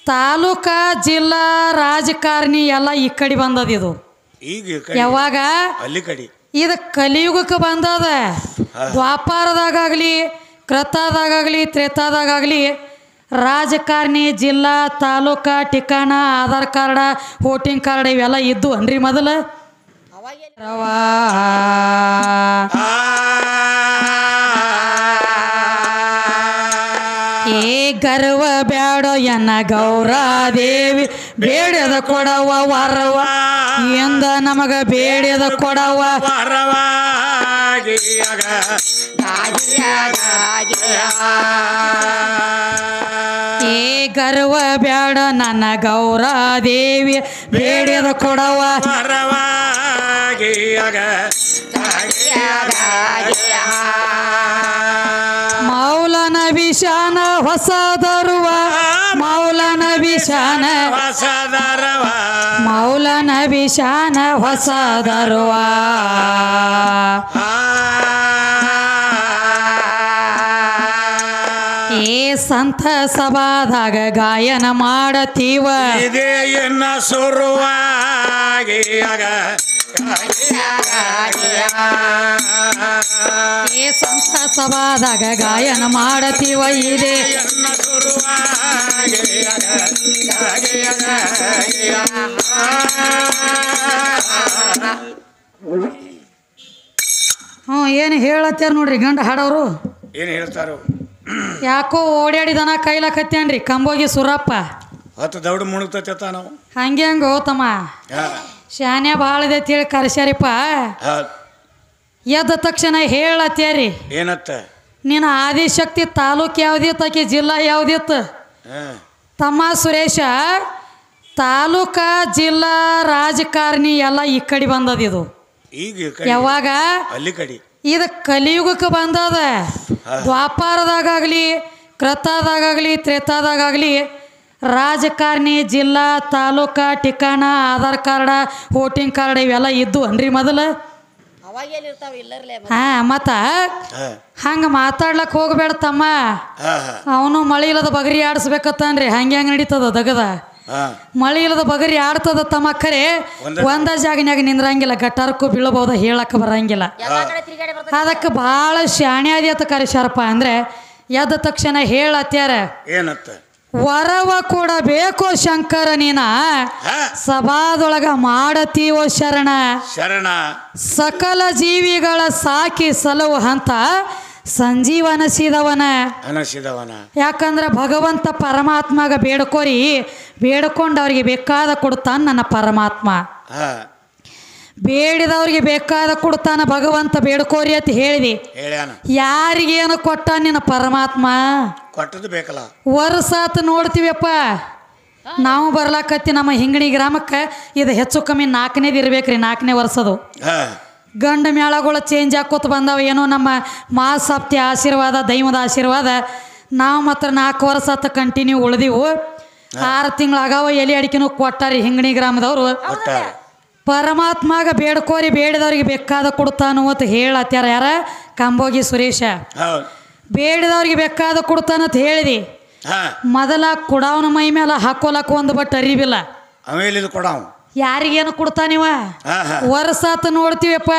ತಾಲೂಕಾ ಜಿಲ್ಲಾ ರಾಜಕಾರಣಿ ಎಲ್ಲ ಈ ಕಡೆ ಬಂದದ ಇದು ಈಗ ಯಾವಾಗ ಅಲ್ಲಿ ಕಡೆ ಇದು ಕಲಿಯುಗಕ್ಕೆ ಬಂದದ ದ್ವಾಪಾರದಾಗಲಿ ಕೃತದಾಗಲಿ ತ್ರೇತಾದಾಗಲಿ ರಾಜಕಾರಣಿ ಜಿಲ್ಲಾ ತಾಲೂಕಾ ಠಿಕಾಣ ಆಧಾರ್ ಕಾರ್ಡ ವೋಟಿಂಗ್ ಕಾರ್ಡ್ ಇವೆಲ್ಲ ಇದ್ದು ಅನ್ರಿ ಮೊದಲು ಏ ಗರ್ವ ಬ್ಯಾಡೋ ಎನ್ನ ಗೌರಾದೇವಿ ಬೇಡದ ಕೊಡವ ವರವ ಎಂದ ನಮಗ ಬೇಡದ ಕೊಡವ ಏ ಗರ್ವ ಬ್ಯಾಡ ನನ್ನ ಗೌರಾದೇವಿ ಬೇಡದ ಕೊಡವ ಮೌಲನ ವಿಷಾನ ಹೊಸ ದರುವ ಮೌಲನ ವಿಷಾನ ಮೌಲನ ವಿಷಾನ ಹೊಸ ದರುವ ಏ ಸಂತ ಸಭಾದಾಗ ಗಾಯನ ಮಾಡತೀವ ಇದೇನ ಸುರುವಾಗಿ ಏ ಸಂತ ಸಭಾದಾಗ ಗಾಯನ ಮಾಡತೀವ ಇದೆ ಏನು ಹೇಳತ್ತಾರ ನೋಡ್ರಿ ಗಂಡ ಹಾಡೋರು ಏನು ಹೇಳ್ತಾರೋ ಯಾಕೋ ಓಡಾಡಿದನ ಕೈಲಕತ್ತೇನ್ರಿ ಕಂಬೋಗಿ ಸುರಪ್ಪ ಹೊತ್ತು ದೌಡು ಮುಳುಗ್ತೈತ ನಾವು ಹಂಗೆ ಹಂಗೆ ಹೋತಮ್ಮ ಶಾನ್ಯ ಭಾಳ ಇದೈತಿ ಹೇಳಿ ಕರ್ಸ್ಯಾರಿಪ್ಪ ಎದ್ದ ತಕ್ಷಣ ಹೇಳತ್ತೇರಿ ಏನತ್ತ ನಿನ್ನ ಆದಿಶಕ್ತಿ ತಾಲೂಕು ಯಾವ್ದಿತ್ತು ಆಕೆ ಜಿಲ್ಲಾ ಯಾವ್ದಿತ್ತು ತಮ್ಮ ಸುರೇಶ ತಾಲೂಕಾ ಜಿಲ್ಲಾ ರಾಜಕಾರಣಿ ಎಲ್ಲ ಈ ಕಡೆ ಬಂದದ ಇದು ಈಗ ಯಾವಾಗ ಅಲ್ಲಿ ಕಡೆ ಇದು ಕಲಿಯುಗಕ್ಕೆ ಬಂದದ ದ್ವಾಪಾರದಾಗಲಿ ಕೃತದಾಗಲಿ ತ್ರೇತಾದಾಗಲಿ ರಾಜಕಾರಣಿ ಜಿಲ್ಲಾ ತಾಲೂಕಾ ಠಿಕಾಣ ಆಧಾರ್ ಕಾರ್ಡ ವೋಟಿಂಗ್ ಕಾರ್ಡ್ ಇವೆಲ್ಲ ಇದ್ದು ಅನ್ರಿ ಮೊದಲು ಮತ್ತ ಹಂಗ ಮಾತಾಡ್ಲಕ್ ಹೋಗ್ಬೇಡ ತಮ್ಮ ಅವನು ಮಳಿ ಇಲ್ಲದ ಬಗರಿ ಆಡಿಸ್ಬೇಕತ್ತನ್ರಿ ಹಂಗೆ ಹಂಗೆ ನಡೀತದ ದಗದ ಮಳಿ ಇಲ್ಲದ ಬಗರಿ ಆಡ್ತದ ತಮ್ಮ ಖರೆ ಒಂದ ಜಾಗನ್ಯಾಗ ನಿಂದ್ರಂಗಿಲ್ಲ ಗಟ್ಟಾರಕ್ಕೂ ಬೀಳಬಹುದು ಹೇಳಕ್ ಬರಂಗಿಲ್ಲ ಅದಕ್ಕೆ ಭಾಳ ಶಾಣೆ ಆದ್ಯತ ಕರೆಸ್ಯಾರಪ್ಪ ಅಂದ್ರೆ ಎದ್ದ ತಕ್ಷಣ ಹೇಳತ್ಯಾರ ಏನತ್ತ ವರವ ಕೊಡಬೇಕು ಶಂಕರ ನೀನ ಸಭಾದೊಳಗ ಮಾಡತೀವೋ ಶರಣ ಶರಣ ಸಕಲ ಜೀವಿಗಳ ಸಾಕಿ ಸಲವು ಹಂತ ಸಂಜೀವನಸಿದವನ ಅನಸಿದವನ ಯಾಕಂದ್ರೆ ಭಗವಂತ ಪರಮಾತ್ಮಗ ಬೇಡ್ಕೋರಿ ಬೇಡ್ಕೊಂಡು ಅವ್ರಿಗೆ ಬೇಕಾದ ಕೊಡ್ತಾನ ನನ್ನ ಪರಮಾತ್ಮ ಬೇಡಿದವ್ರಿಗೆ ಬೇಕಾದ ಕೊಡ್ತಾನ ಭಗವಂತ ಬೇಡ್ಕೋರಿ ಅಂತ ಹೇಳಿದಿ ಯಾರಿಗೇನು ಕೊಟ್ಟ ನಿನ್ನ ಪರಮಾತ್ಮ ಕೊಟ್ಟದ್ದು ಬೇಕಲ್ಲ ವರ್ಷಾತ್ ನೋಡ್ತೀವಪ್ಪ ನಾವು ಬರ್ಲಾಕತ್ತಿ ನಮ್ಮ ಹಿಂಗಣಿ ಗ್ರಾಮಕ್ಕೆ ಇದು ಹೆಚ್ಚು ಕಮ್ಮಿ 4ನೇದು ಇರ್ಬೇಕ್ರಿ 4ನೇ ವರ್ಷದು ಗಂಡ ಮೇಳಗಳು ಚೇಂಜ್ ಹಾಕೋತ ಬಂದಾವ ಏನೋ ನಮ್ಮ ಮಹಾಸಪ್ತಿ ಆಶೀರ್ವಾದ ದೈವದ ಆಶೀರ್ವಾದ ನಾವು ಮಾತ್ರ 4 ವರ್ಷ ಆತ ಕಂಟಿನ್ಯೂ ಉಳಿದೀವು 6 ತಿಂಗಳಾಗವ ಎಲೆ ಅಡಿಕೆನೂ ಕೊಟ್ಟಾರಿ ಹಿಂಗಣಿ ಗ್ರಾಮದವರು ಪರಮಾತ್ಮಗ ಬೇಡ್ಕೋರಿ ಬೇಡಿದವ್ರಿಗೆ ಬೇಕಾದ ಕೊಡ್ತಾನು ಅಂತ ಹೇಳತ್ಯಾರ ಯಾರ ಕಂಬೋಗಿ ಸುರೇಶ ಬೇಡಿದವ್ರಿಗೆ ಬೇಕಾದ ಕೊಡ್ತಾನಂತ ಹೇಳಿದಿ ಮೊದಲ ಕುಡಾವನ ಮೈ ಮೇಲೆ ಹಾಕೋಲಕ್ಕ ಒಂದು ಬಟ್ ಅರಿವಿಲ್ಲ ಕೊಡಾವ್ ಯಾರಿಗೇನು ಕೊಡ್ತಾನಿವ ವರ್ಷಾತ ನೋಡ್ತೀವಪ್ಪ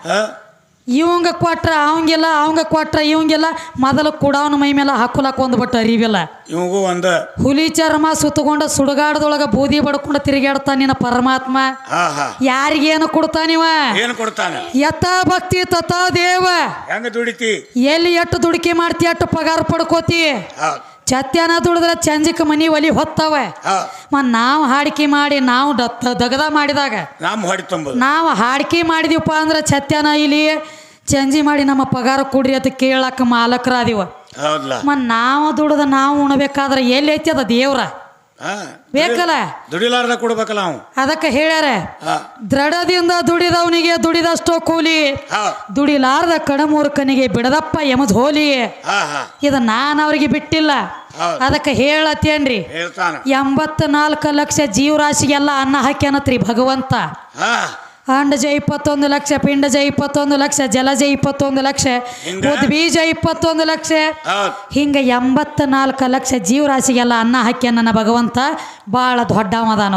ಇವಂಗ ಕೊಟ್ರ ಅವಂಗಿಲ್ಲ ಅವಂಗ ಕೊಟ್ರ ಇವಂಗಿಲ್ಲ ಮೊದಲು ಕುಡಾವನ ಮೈ ಮೇಲೆ ಹಾಕೋಲಕ್ಕ ಒಂದು ಬಟ್ ಅರಿವಿಲ್ಲ ಇವಂಗೂ ಒಂದ ಹುಲಿ ಚರ್ಮ ಸುತ್ತಕೊಂಡ ಸುಡುಗಾಡದೊಳಗ ಬೂದಿ ಬಡ್ಕೊಂಡು ತಿರುಗಾಡ್ತಾನ ನಿನ್ನ ಪರಮಾತ್ಮ ಯಾರಿಗೇನು ಕೊಡ್ತಾನಿವ ಏನು ಕೊಡ್ತಾನ ಯಥಾ ಭಕ್ತಿ ತಥಾ ದೇವ ಹೆಂಗ ದುಡಿತಿ ಎಲ್ಲಿ ಎಷ್ಟು ದುಡಿಕೆ ಮಾಡ್ತಿ ಅಷ್ಟು ಪಗಾರ ಪಡ್ಕೋತಿ ಚತ್ಯಾನ ದುಡಿದ್ರೆ ಚಂಜಿಕ ಮನಿ ಒಲಿ ಹೊತ್ತವ ನಾವು ಹಾಡಿಕೆ ಮಾಡಿ ನಾವು ದಗದ ಮಾಡಿದಾಗ ನಾವು ಹಾಡಿಕೆ ಮಾಡಿದೀವಪ್ಪ ಅಂದ್ರೆ ಚತ್ಯಾನ ಇಲ್ಲಿ ಚಂಜಿ ಮಾಡಿ ನಮ್ಮ ಪಗಾರ ಕೊಡ್ರಿ ಅಂತ ಕೇಳಕ್ಕ ಮಾಲಕರಾದಿವ ನಾವು ದುಡ್ದ ನಾವು ಉಣಬೇಕಾದ್ರೆ ಎಲ್ಲಿ ಐತಿ ಅದ ದೇವ್ರ ಬೇಕಲ್ಲ ದುಡಿಲಾರ್ದ ಕೊಡ್ಬೇಕಲ್ಲ ನಾವು ಅದಕ್ಕೆ ಹೇಳ್ಯಾರ ದೃಢದಿಂದ ದುಡಿದವನಿಗೆ ದುಡಿದಷ್ಟೋ ಕೂಲಿ ದುಡಿಲಾರ್ದ ಕಡಮೂರ್ಖನಿಗೆ ಬಿಡದಪ್ಪ ಯಮದ್ ಹೋಲಿ ಇದು ನಾನು ಅವ್ರಿಗೆ ಬಿಟ್ಟಿಲ್ಲ ಅದಕ್ಕೆ ಹೇಳತ್ತೇನ್ರಿ 84 ಲಕ್ಷ ಜೀವರಾಶಿಗೆಲ್ಲ ಅನ್ನ ಹಾಕ್ಯಾನತ್ರಿ ಭಗವಂತ ಅಂಡಜ 21 ಲಕ್ಷ, ಪಿಂಡಜ 21 ಲಕ್ಷ, ಜಲಜ 21 ಲಕ್ಷ, ಉದ್ಬೀಜ 21 ಲಕ್ಷ, ಹಿಂಗ 84 ಲಕ್ಷ ಜೀವರಾಶಿಗೆಲ್ಲ ಅನ್ನ ಹಾಕ್ಯ ನನ್ನ ಭಗವಂತ ಭಾಳ ದೊಡ್ಡವದಾನು.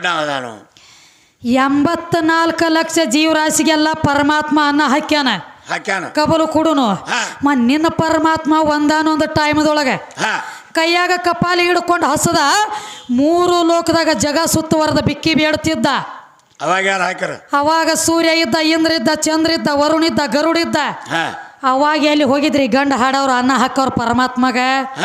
84 ಲಕ್ಷ ಜೀವರಾಶಿಗೆಲ್ಲ ಪರಮಾತ್ಮ ಅನ್ನ ಹಾಕ್ಯಾನ. ಕಬಲು ಕೊಡುನು ನಿನ್ನ ಪರಮಾತ್ಮ ಒಂದಾನೊಂದು ಟೈಮ್ದೊಳಗೆ ಕೈಯಾಗ ಕಪಾಲಿ ಹಿಡ್ಕೊಂಡು ಹಸದ 3 ಲೋಕದಾಗ ಜಗ ಸುತ್ತುವರೆದ ಬಿಕ್ಕಿ ಬೇಡ್ತಿದ್ದ. ಅವಾಗ ಸೂರ್ಯ ಇದ್ದ, ಇಂದ್ರ ಇದ್ದ, ಚಂದ್ರ ಇದ್ದ, ವರುಣ ಇದ್ದ, ಗರುಡ ಇದ್ದ. ಅವಾಗ ಎಲ್ಲಿ ಹೋಗಿದ್ರಿ ಗಂಡ ಹಾಡವ್ರು ಅನ್ನ ಹಾಕೋರು ಪರಮಾತ್ಮಗ.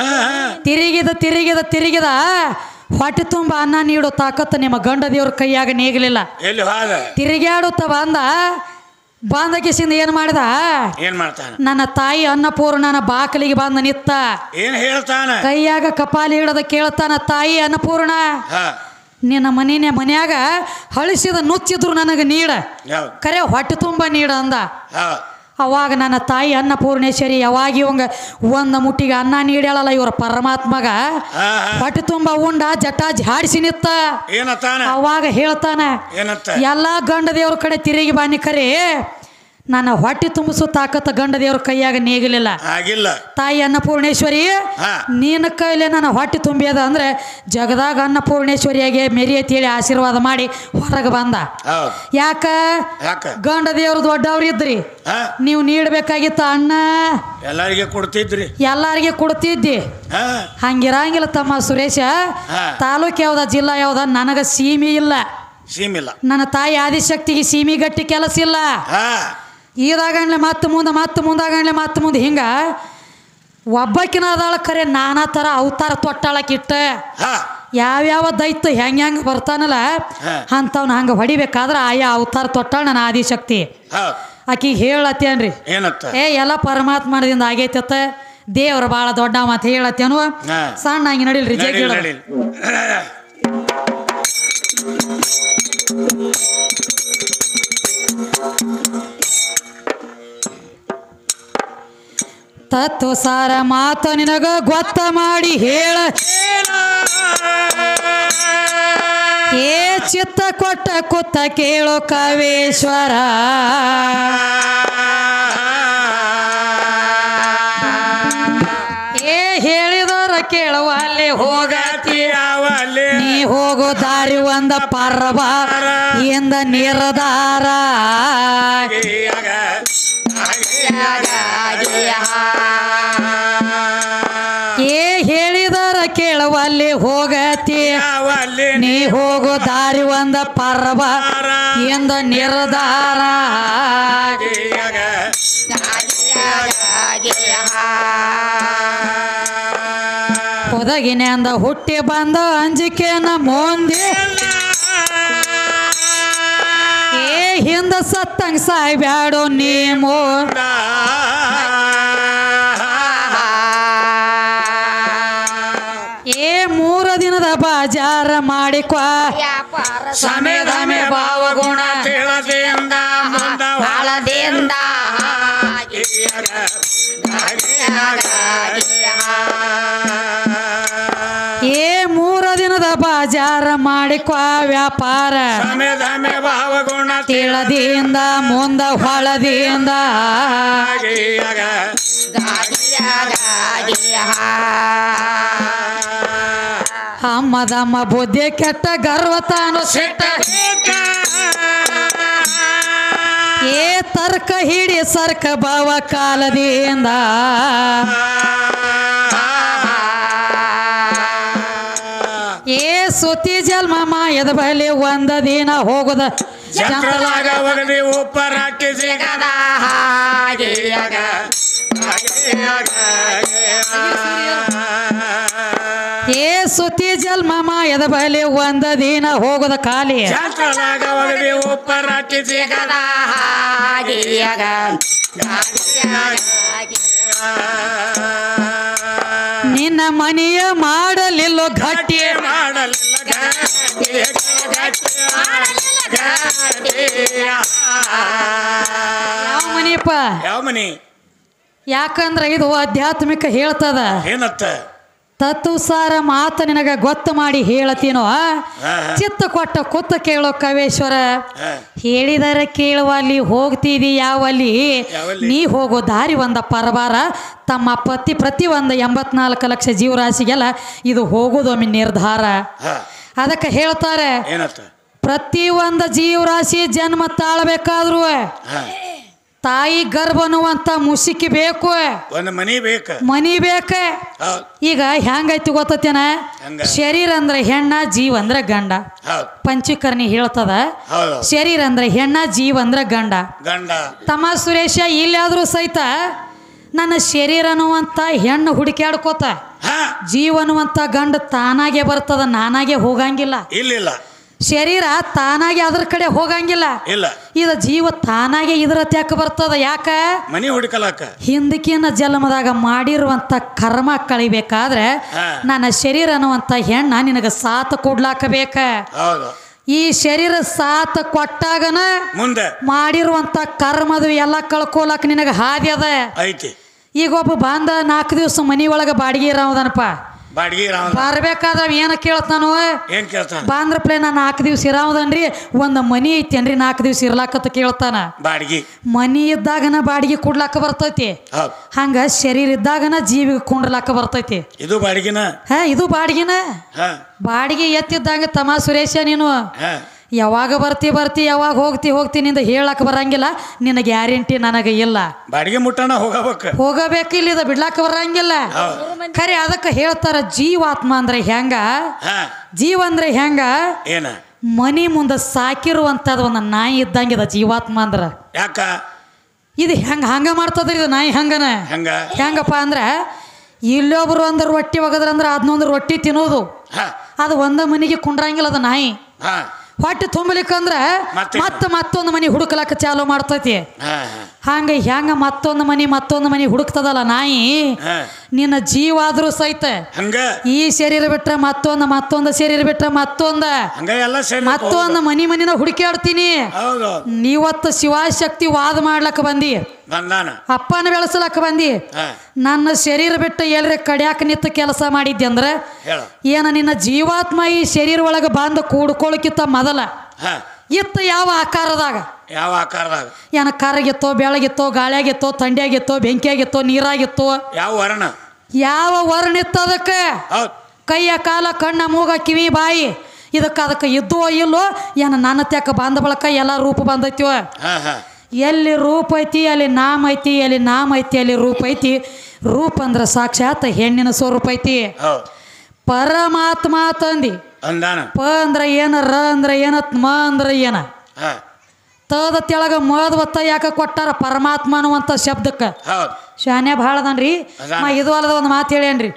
ತಿರುಗಿದ ಹೊಟ್ಟೆ ತುಂಬ ಅನ್ನ ನೀಡೋ ತಾಕತ್ತು ನಿಮ್ಮ ಗಂಡ ದೇವ್ರ ಕೈಯಾಗ ನೇಗಲಿಲ್ಲ. ತಿರುಗಾಡುತ್ತ ಬಾಂಧಕಿಸಿಂದ ಏನ್ ಮಾಡಿದ? ನನ್ನ ತಾಯಿ ಅನ್ನಪೂರ್ಣನ ಬಾಕಲಿಗೆ ಬಂದ ನಿತ್ತ. ಕೈಯಾಗ ಕಪಾಲಿ ಹಿಡದ ಕೇಳ್ತಾನ, ತಾಯಿ ಅನ್ನಪೂರ್ಣ ನಿನ್ನ ಮನ್ಯಾಗ ಹಳಿಸಿದ ನುಚ್ಚಿದ್ರು ನನಗೆ ನೀಡ, ಕರೆ ಹೊಟ್ಟೆ ತುಂಬ ನೀಡ ಅಂದ. ಅವಾಗ ನನ್ನ ತಾಯಿ ಅನ್ನಪೂರ್ಣೇಶ್ವರಿ ಯಾವಾಗ ಇವಂಗ ಒಂದು ಮುಟ್ಟಿಗೆ ಅನ್ನ ನೀಡ್ಯಾಳಲ್ಲ ಇವ್ರ ಪರಮಾತ್ಮಗ ಹೊಟ್ಟೆ ತುಂಬ ಉಂಡ ಜಟ ಜಾಡಿಸಿ ನಿತ್ತ. ಅವಾಗ ಹೇಳ್ತಾನ, ಎಲ್ಲಾ ಗಂಡ ದೇವ್ರ ಕಡೆ ತಿರುಗಿ ಬಾನಿ, ಕರೆ ನನ್ನ ಹೊಟ್ಟೆ ತುಂಬಿಸೋ ತಾಕತ್ತ ಗಂಡ ದೇವ್ರ ಕೈಯಾಗ ನೇಗಲಿಲ್ಲ. ತಾಯಿ ಅನ್ನಪೂರ್ಣೇಶ್ವರಿ ನಿನ್ನ ಕೈಲೆ ನನ್ನ ಹೊಟ್ಟೆ ತುಂಬಿಯದ ಅಂದ್ರೆ ಜಗದಾಗ ಅನ್ನಪೂರ್ಣೇಶ್ವರಿಯಾಗೆ ಮೆರಿಯತೇಳಿ ಆಶೀರ್ವಾದ ಮಾಡಿ ಹೊರಗೆ ಬಂದ. ಯಾಕ? ಗಂಡ ದೇವ್ರು ದೊಡ್ಡವ್ರು ಇದ್ರಿ, ನೀವು ನೀಡಬೇಕಾಗಿತ್ತ ಅನ್ನ ಎಲ್ಲಾರಿಗೆ ಕೊಡ್ತಿದ್ದಿ. ಹಂಗಿರಂಗಿಲ್ಲ ತಮ್ಮ ಸುರೇಶ. ತಾಲೂಕು ಯಾವ್ದ, ಜಿಲ್ಲಾ ಯಾವ್ದ, ನನಗ ಸೀಮೆ ಇಲ್ಲ. ನನ್ನ ತಾಯಿ ಆದಿಶಕ್ತಿಗೆ ಸೀಮೆ ಗಟ್ಟಿ ಕೆಲಸ ಇಲ್ಲ. ಈದಾಗಣ್ಲೆ ಮತ್ತೆ ಮುಂದೆ ಹಿಂಗ ಒಬ್ಬಕಿನ ಅದಾಳ, ಖರೆ ನಾನಾ ಥರ ಅವತಾರ ತೊಟ್ಟಾಳಕ್ಕಿಟ್ಟ. ಯಾವ್ಯಾವ ದೈತ್ಯ ಹೆಂಗೆ ಬರ್ತಾನಲ್ಲ ಅಂಥವ್ನ ಹಂಗೆ ಹೊಡಿಬೇಕಾದ್ರೆ ಆಯಾ ಅವತಾರ ತೊಟ್ಟಾಳ ನನ್ನ ಆದಿಶಕ್ತಿ. ಆಕಿಗೆ ಹೇಳತ್ತೇನ್ರಿ, ಎಲ್ಲ ಪರಮಾತ್ಮದಿಂದ ಆಗೈತತ್ತ, ದೇವ್ರ ಭಾಳ ದೊಡ್ಡ ಮಾತು ಹೇಳತ್ತೇನು. ಸಣ್ಣ ಹಂಗೆ ನಡಿಲ್ರಿ ಜಗ್ಗಿ ತತ್ವ ಸಾರ ಮಾತ ನಿನಗ ಗೊತ್ತ ಮಾಡಿ ಹೇಳ. ಏ ಚಿತ್ತ ಕೊಟ್ಟ ಕುತ್ತ ಕೇಳೋ ಕಾವೇಶ್ವರ. ಏ ಹೇಳಿದವರ ಕೇಳುವಲ್ಲಿ ಹೋಗತಿ, ನೀ ಹೋಗೋ ದಾರಿ ಒಂದ ಪರ್ವ ಎಂದ ನಿರ್ಧಾರ. ಏ ಹೇಳಿದರ ಕೇಳುವಲ್ಲಿ ಹೋಗತಿ, ನೀ ಹೋಗೋ ದಾರಿ ಒಂದ ಪರ್ವ ಎಂದ ನಿರ್ಧಾರ. ಹೊದಗಿನಿಂದ ಹುಟ್ಟಿ ಬಂದ ಅಂಜಿಕೆನ ಮುಂದೆ, ಏ ಹಿಂದ ಸತ್ತಂಗ ಸಾಯ್ಬ್ಯಾಡೋ ನೀಮೋ. ಏ 3 ದಿನದ ಬಾಜಾರ ಮಾಡಿಕೊ, ಸಮೇಧಮೆ ಭಾವಗುಣ ತಿಳದಿಂದ ಬಾಳದಿಂದ. ಏ 3 ದಿನದ ಬಾಜಾರ ಮಾಡಿಕೊ ವ್ಯಾಪಾರ, ಭಾವಗುಣ ತಿಳದಿಂದ ಮುಂದ ಹೊಳದಿಂದ. ಅಮ್ಮದಮ್ಮ ಬುದ್ಧಿ ಕೆಟ್ಟ ಗರ್ವ ತಾನು ಸಿಟ್ಟ, ಏ ತರ್ಕ ಹಿಡಿ ಸರ್ಕ ಭಾವ ಕಾಲದಿಂದ. ಏ ಸುತಿ ಜನ್ಮ ಮಾಯದ ಬಲಿ ಒಂದ ದಿನ ಹೋಗುದ, ಜಂತಲಾಗ ಒಗದಿ ಉಪ್ಪರಾಕಿ ಸಿಗದ ಹಾಗೆಯಾಗ. ಏ ಸುತಿ ಜನ್ಮ ಮಾಯದ ಬಲಿ ಒಂದ ದಿನ ಹೋಗುದ ಖಾಲಿ, ಜಂತಲಾಗ ಒಗದಿ ಉಪ್ಪರಾಕಿ ಸಿಗದ ಹಾಗೆಯಾಗ. ನಿನ್ನ ಮನೆಯ ಮಾಡಲಿಲ್ಲೋ ಗಟ್ಟಿ, ಯಾವ ಮನಿಯಪ್ಪ? ಯಾವ ಮನಿ? ಯಾಕಂದ್ರೆ ಇದು ಆಧ್ಯಾತ್ಮಿಕ ಹೇಳ್ತದ. ಏನತ್ತ? ತತ್ತುಸಾರ ಮಾತು ನಿನಗ ಗೊತ್ತು ಮಾಡಿ ಹೇಳತೀನೋ ಚಿತ್ತ ಕೊಟ್ಟ ಕುತ್ತ ಕೇಳೋ ಕವೇಶ್ವರ ಹೇಳಿದರೆ ಕೇಳುವಲ್ಲಿ ಹೋಗ್ತಿದಿ ಯಾವಲ್ಲಿ ನೀ ಹೋಗೋ ದಾರಿ ಒಂದ ಪರಬಾರ ತಮ್ಮ ಪ್ರತಿ ಒಂದು 84 ಲಕ್ಷ ಜೀವರಾಶಿಗೆಲ್ಲ ಇದು ಹೋಗೋದೊಮ್ಮೆ ನಿರ್ಧಾರ. ಅದಕ್ಕೆ ಹೇಳ್ತಾರೆ ಪ್ರತಿ ಒಂದು ಜೀವರಾಶಿ ಜನ್ಮ ತಾಳಬೇಕಾದ್ರು ತಾಯಿ ಗರ್ಭ ಅನ್ನುವಂತ ಮುಸುಕಿ ಬೇಕು, ಒಂದು ಮನಿ ಬೇಕ. ಈಗ ಹೆಂಗೈತಿ ಗೊತ್ತೇನ? ಶರೀರ ಅಂದ್ರೆ ಹೆಣ್ಣ, ಜೀವ ಅಂದ್ರೆ ಗಂಡ. ಪಂಚಕರ್ಣಿ ಹೇಳ್ತದ ಶರೀರ ಅಂದ್ರೆ ಹೆಣ್ಣ, ಜೀವ ಅಂದ್ರೆ ಗಂಡ. ತಮ್ಮ ಸುರೇಶ ಇಲ್ಲಾದ್ರೂ ಸಹಿತ ನನ್ನ ಶರೀರ ಅನ್ನುವಂತ ಹೆಣ್ಣು ಹುಡುಕ್ಯಾಡ್ಕೋತ ಜೀವ ಅನ್ನುವಂತ ಗಂಡ ತಾನಾಗೆ ಬರ್ತದ, ನಾನಾಗೆ ಹೋಗಂಗಿಲ್ಲ. ಇಲ್ಲ ಶರೀರ ತಾನಾಗೆ ಅದ್ರ ಕಡೆ ಹೋಗಂಗಿಲ್ಲ. ಇದು ಜೀವ ತಾನಾಗೆ ಇದ್ರ ತ್ಯಾಕ ಬರ್ತದ. ಯಾಕ? ಮನಿ ಹುಡುಕಲಾಕ. ಹಿಂದಕಿನ ಜನ್ಮದಾಗ ಮಾಡಿರುವಂತ ಕರ್ಮ ಕಳಿಬೇಕಾದ್ರೆ ನನ್ನ ಶರೀರ ಅನ್ನುವಂತ ಹೆಣ್ಣ ನಿನಗ ಸಾಥ ಕೊಡ್ಲಾಕ ಬೇಕ. ಈ ಶರೀರ ಸಾಥ ಕೊಟ್ಟಾಗನ ಮುಂದೆ ಮಾಡಿರುವಂತ ಕರ್ಮದು ಎಲ್ಲ ಕಳ್ಕೊಳಕ್ ನಿನಗ ಹಾದಿ ಅದ ಐತಿ. ಈಗ ಒಬ್ಬ ಬಂದ 4 ದಿವಸ ಮನಿ ಒಳಗ ಬಾಡಿಗೆ ಇರೋದನಪ್ಪ. ಬರ್ಬೇಕಾದ್ರ ಏನ ಕೇಳತ್ ನಾನು ಬಾಂದ್ರಪ್ಲೆ ನಾ 4 ದಿವ್ಸ ಇರಾವದನ್ರಿ, ಒಂದ್ ಮನಿ ಐತೇನ್ರಿ 4 ದಿವ್ಸ ಇರ್ಲಾಕತ್ತ ಕೇಳ್ತಾನ. ಮನಿ ಇದ್ದಾಗನ ಬಾಡಿಗೆ ಕೊಡ್ಲಾಕ ಬರ್ತೈತಿ, ಹಂಗ ಶರೀರ ಇದ್ದಾಗನ ಜೀವಿಗೆ ಕುಂಡ್ಲಾಕ ಬರ್ತೈತಿ. ಇದು ಬಾಡಿಗೆನ? ಇದು ಬಾಡಿಗೆನ. ಬಾಡಿಗೆ ಎತ್ತಿದ್ದಂಗ ತಮ್ಮ ಸುರೇಶ ನೀನು ಯಾವಾಗ ಬರ್ತಿ ಯಾವಾಗ ಹೋಗ್ತಿ ನಿಂದ ಹೇಳಕ್ ಬರಂಗಿಲ್ಲ. ನಿನ್ನ ಗ್ಯಾರಂಟಿ ನನಗೆ ಇಲ್ಲ. ಬಾಡಿಗೆ ಮುಟ್ಟಣ ಹೋಗಬೇಕು, ಇಲ್ಲಿದ ಬಿಡ್ಲಾಕ ಬರಂಗಿಲ್ಲ. ಖರೆ ಅದಕ್ಕೆ ಹೇಳ್ತಾರ ಜೀವಾತ್ಮ ಅಂದ್ರೆ ಹೆಂಗ, ಜೀವ ಅಂದ್ರೆ ಹೆಂಗ, ಮನಿ ಮುಂದ ಸಾಕಿರುವಂತದ ಒಂದು ನಾಯಿ ಇದ್ದಂಗಿದ ಜೀವಾತ್ಮ ಅಂದ್ರ. ಯಾಕ ಇದು ಹಂಗ ಮಾಡ್ತದ್ರಿ ಇದು ನಾಯಿ. ಹೆಂಗಪ್ಪ ಅಂದ್ರ ಇಲ್ಲೊಬ್ರು ಅಂದ್ರ ರೊಟ್ಟಿ ಒಗದ್ರಂದ್ರ ಅದನ್ನೊಂದು ರೊಟ್ಟಿ ತಿನ್ನೋದು, ಅದು ಒಂದ ಮನಿಗೆ ಕುಂಡ್ರಂಗಿಲ್ಲ ಅದು ನಾಯಿ. ಹೊಟ್ಟೆ ತುಂಬಲಿಕ್ಕಂದ್ರ ಮತ್ತೊಂದು ಮನಿ ಹುಡುಕ್ಲಾಕ ಚಾಲು ಮಾಡ್ತೈತಿ. ಹಂಗ ಹೆಂಗ ಮತ್ತೊಂದು ಮನಿ ಹುಡುಕ್ತದಲ್ಲ ನಾಯಿ, ನಿನ್ನ ಜೀವ ಆದ್ರೂ ಸಹಿತ ಈ ಶರೀರ ಬಿಟ್ರ ಮತ್ತೊಂದು ಶರೀರ ಬಿಟ್ರ ಮತ್ತೊಂದು ಮನಿನ ಹುಡುಕಾಡ್ತೀನಿ. ನೀವತ್ತು ಶಿವಶಕ್ತಿ ವಾದ ಮಾಡ್ಲಕ್ಕ ಬಂದಿ, ಅಪ್ಪನ ಬೆಳೆಸಲಕ್ಕ ಬಂದಿ. ನನ್ನ ಶರೀರ ಬಿಟ್ಟು ಎಲ್ರಿ ಕಡ್ಯಾಕ ನಿಂತ ಕೆಲಸ ಮಾಡಿದ್ದೆ ಅಂದ್ರ ಏನ ನಿನ್ನ ಜೀವಾತ್ಮ ಈ ಶರೀರ ಒಳಗ ಬಂದು ಕೂಡ್ಕೊಳಕಿತ್ತ ಮೊದಲ ಇತ್ತು ಯಾವ ಆಕಾರದಾಗ? ಏನ ಕರಗಿತ್ತೋ, ಬೆಳಗಿತ್ತೋ, ಗಾಳಿಯಾಗಿತ್ತೋ, ಥಂಡಿಯಾಗಿತ್ತೋ, ಬೆಂಕಿಯಾಗಿತ್ತೋ, ನೀರಾಗಿತ್ತೋ, ಯಾವ ವರ್ಣ ಇತ್ತು ಅದಕ್ಕೆ? ಕೈಯ ಕಾಲ ಕಣ್ಣ ಮೂಗ ಕಿವಿ ಬಾಯಿ ಅದಕ್ಕೆ ಇದ್ದೋ ಇಲ್ಲೋ ಏನ ನನ್ನ ತ್ಯಾಕ ಬಂದ ಬಳಕ ಎಲ್ಲ ರೂಪ ಬಂದೈತಿವ. ಎಲ್ಲಿ ರೂಪ ಐತಿ ಅಲ್ಲಿ ನಾಮ ಐತಿ, ಎಲ್ಲಿ ನಾಮ ಐತಿ ಅಲ್ಲಿ ರೂಪ ಐತಿ. ರೂಪ ಅಂದ್ರ ಸಾಕ್ಷಾತ್ ಹೆಣ್ಣಿನ ಸ್ವರೂಪ ಐತಿ. ಪರಮಾತ್ಮ ತಂದಿ. ಪ ಅಂದ್ರ ಏನ, ರ ಅಂದ್ರ ಏನ, ಮ ಅಂದ್ರ ಏನ, ತದ ತೆಳಗ ಮದ ಒತ್ತ ಯಾಕ ಕೊಟ್ಟಾರ ಪರಮಾತ್ಮ ಅನ್ನುವಂತ ಶಬ್ದಕ್ಕ. ಶಾನ್ಯ ಭಾಳ ಅದನ್ರಿ. ಇದು ಅಲ್ಲದ ಒಂದು ಮಾತು ಹೇಳೇನ್ರಿ,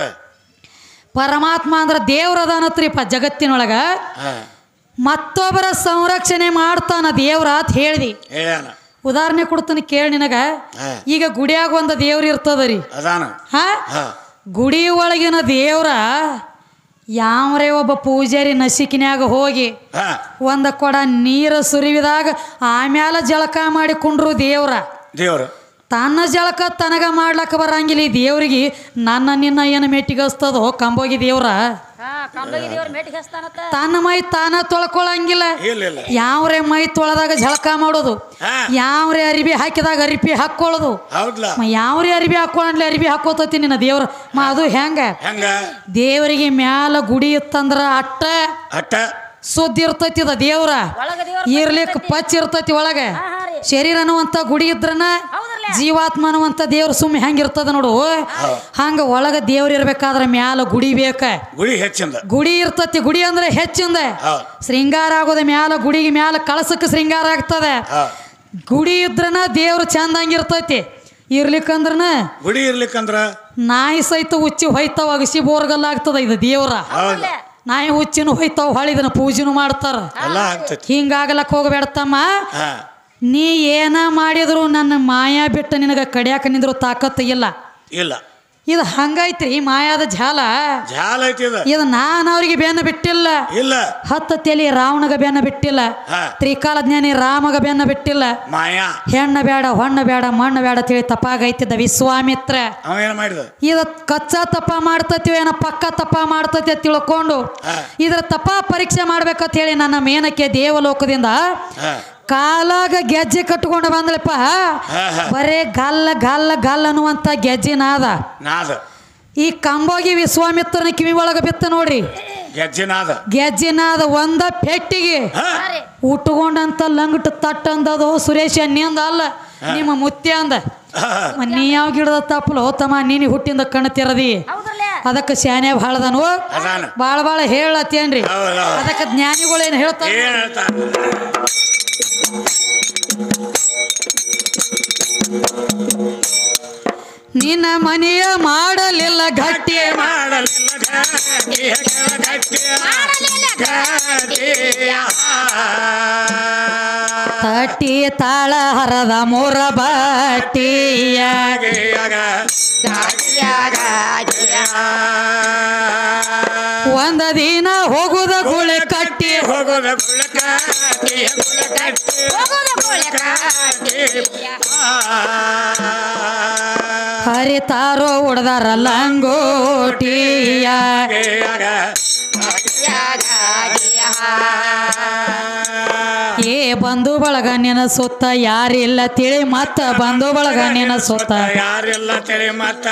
ಪರಮಾತ್ಮ ಅಂದ್ರ ದೇವ್ರ ಅದಾನತ್ರಿಪ್ಪ ಜಗತ್ತಿನೊಳಗ. ಮತ್ತೊಬ್ಬರ ಸಂರಕ್ಷಣೆ ಮಾಡ್ತಾನ ದೇವ್ರ ಅಂತ ಹೇಳ್ದಿ. ಉದಾಹರಣೆ ಕೊಡ್ತಾನೆ ಕೇಳಿ ನಿನಗ. ಈಗ ಗುಡಿಯಾಗ ಒಂದು ದೇವ್ರ ಇರ್ತದರಿ. ಗುಡಿ ಒಳಗಿನ ದೇವ್ರ ಯಾವ್ರೇ ಒಬ್ಬ ಪೂಜಾರಿ ನಸಿಕಿನ್ಯಾಗ ಹೋಗಿ ಒಂದ ಕೊಡ ನೀರು ಸುರಿವಿದಾಗ ಆಮ್ಯಾಲ ಜಳಕ ಮಾಡಿಕೊಂಡ್ರು ದೇವ್ರ. ತನ್ನ ಜಳಕ ತನಗ ಮಾಡ್ಲಕ್ಕ ಬರಂಗಿಲ್ಲ. ಈ ದೇವ್ರಿಗೆ ನನ್ನ ನಿನ್ನ ಏನು ಮೆಟ್ಟಿಗಸ್ತದೋ ಕಂಬೋಗಿ ದೇವ್ರ ತನ್ನ ಮೈ ತಾನ ತೊಳ್ಕೊಳಂಗಿಲ್ಲ. ಯಾವ್ರೇ ಮೈ ತೊಳೆದಾಗ ಜಳಕ ಮಾಡೋದು, ಯಾವ್ರೇ ಅರಿಬಿ ಹಾಕಿದಾಗ ಅರಿಬಿ ಹಾಕೊಳ್ಳೋದು, ಯಾವ್ರೇ ಅರಿಬಿ ಹಾಕೊಳ್ಳಿ ಅರಿಬಿ ಹಾಕೋತತಿ ನಿನ್ನ ದೇವ್ರ. ಅದು ಹೆಂಗ? ದೇವರಿಗೆ ಮ್ಯಾಲ ಗುಡಿ ಇತ್ತಂದ್ರ ಅಟ್ಟ ಸುದ್ದಿ ಇರ್ತೈತಿ ಅದ ದೇವ್ರ. ಇರ್ಲಿಕ್ಕೆ ಪಚ್ಚ ಇರ್ತೈತಿ ಒಳಗ. ಶರೀರ ಅನ್ನುವಂತ ಗುಡಿ ಇದ್ರನ ಜೀವಾತ್ಮ ಅನ್ನುವಂತ ದೇವ್ರ ಸುಮ್ಮನೆ ಹೆಂಗಿರ್ತದ ನೋಡು. ಹಂಗ ಒಳಗ ದೇವ್ರ ಇರ್ಬೇಕಾದ್ರ ಮ್ಯಾಲ ಗುಡಿ ಬೇಕ. ಗುಡಿ ಇರ್ತತಿ. ಗುಡಿ ಅಂದ್ರೆ ಹೆಚ್ಚಿಂದ ಶೃಂಗಾರ ಆಗೋದ ಮ್ಯಾಲ ಗುಡಿಗೆ ಮ್ಯಾಲ ಕಳಸಕ್ಕೆ ಶೃಂಗಾರ ಆಗ್ತದೆ. ಗುಡಿ ಇದ್ರನ ದೇವ್ರ ಚಂದಂಗಿರ್ತೈತಿ. ಇರ್ಲಿಕ್ಕಂದ್ರನ ಗುಡಿ ಇರ್ಲಿಕ್ಕಂದ್ರ ನಾಯಿ ಸಹಿತ ಉಚ್ಚಿ ಹೊಯ್ತಾವ, ಅಗಸಿ ಬೋರ್ಗಲ್ಲ ಆಗ್ತದ. ಇದು ದೇವ್ರ ನಾಯಿ ಹುಚ್ಚಿನೂ ಹೋಯ್ತಾವ, ಹೊಳಿ ಇದನ್ನ ಪೂಜೆನೂ ಮಾಡ್ತಾರ. ಹಿಂಗಾಗಲಕ್ಕ ಹೋಗಬೇಡತಮ್ಮ. ನೀ ಏನ ಮಾಡಿದ್ರು ನನ್ನ ಮಾಯಾ ಬಿಟ್ಟು ನಿನಗ ಕಡಿಯಾಕ ನಿಂದ್ರು ತಾಕತ್ತು ಇಲ್ಲ. ಇದು ಹಂಗೈತ್ರಿ ಮಾಯಾದ ಜಾಲ ಐತಿ ಇದು ನಾನು ಅವ್ರಿಗೆ ಬೆನ್ನ ಬಿಟ್ಟಿಲ್ಲ ಇಲ್ಲ 10 ತಲೆ ರಾವಣಗ ಬೆನ್ನ ಬಿಟ್ಟಿಲ್ಲ ತ್ರಿಕಾಲ ಜ್ಞಾನಿ ರಾಮಗ ಬೆನ್ನ ಬಿಟ್ಟಿಲ್ಲ ಮಾಯಾ ಹೆಣ್ಣ ಬೇಡ ಹೊಣ್ಣ ಬೇಡ ಮಣ್ಣು ಬೇಡ ತಿಳಿ ತಪ್ಪಾಗೈತಿದ್ದ ವಿಶ್ವಾಮಿತ್ರ ಮಾಡಿದ ಇದು ಕಚ್ಚಾ ತಪ್ಪ ಮಾಡ್ತತಿವ ಏನ ಪಕ್ಕ ತಪ್ಪ ಮಾಡ್ತತಿ ತಿಳ್ಕೊಂಡು ಇದ್ರ ತಪ್ಪ ಪರೀಕ್ಷೆ ಮಾಡ್ಬೇಕಂತ ಹೇಳಿ ನನ್ನ ಮೇನಕ್ಕೆ ದೇವಲೋಕದಿಂದ ಕಾಲಾಗ ಗೆಜ್ಜೆ ಕಟ್ಕೊಂಡು ಬಂದ್ಲಪ್ಪ ಬರೇ ಗಲ್ಲ ಗಲ್ಲ ಗಲ್ಲ ಅನ್ನುವಂತ ಗೆಜ್ಜೆ ನಾದ ಈ ಕಂಬೋಗಿ ವಿಶ್ವಾಮಿತ್ರನ ಕಿವಿ ಒಳಗ ಬಿತ್ತ ನೋಡ್ರಿ ಗೆಜ್ಜೆ ನಾದ ಒಂದ ಪೆಟ್ಟಿಗೆ ಉಟ್ಕೊಂಡಂತ ಲಂಗಟ್ ತಟ್ಟ ಅಂದದು ಸುರೇಶ ನಿಂದ ಅಲ್ಲ ನಿಮ್ಮ ಮುತ್ಯ ಅಂದ ನೀ ಯಾವ ಗಿಡದ ತಪ್ಪಲು ತಮ್ಮ ನೀನಿ ಹುಟ್ಟಿಂದ ಕಣ್ಣು ತೆರದಿ ಅದಕ್ಕೆ ಶಾನೆ ಭಾಳದನು ಭಾಳ ಹೇಳತ್ತೇನ್ರಿ ಅದಕ್ಕೆ ಜ್ಞಾನಿಗಳೇನು ಹೇಳ್ತಾರೆ ನಿನ್ನ ಮನೆಯ ಮಾಡಲಿಲ್ಲ ಗಟ್ಟಿ ತಟ್ಟಿ ತಾಳ ಹರದ ಮೂರ ಬಟ್ಟಿಯ ಒಂದ ದಿನ ಹೋಗುದ ಗುಳೆ ಕಟ್ಟಿ ಹರಿತಾರೋ ಉಡ್ದಾರ ಲಂಗೋಟಿಯ ಏ ಬಂಧು ಬಳಗ ನಿನ್ನ ಸುತ್ತ ಯಾರಿಲ್ಲ ತಿಳಿ ಮತ್ತ ಬಂಧು ಬಳಗ ನಿನ್ನ ಸುತ್ತ ಯಾರಿಲ್ಲ ತಿಳಿ ಮತ್ತ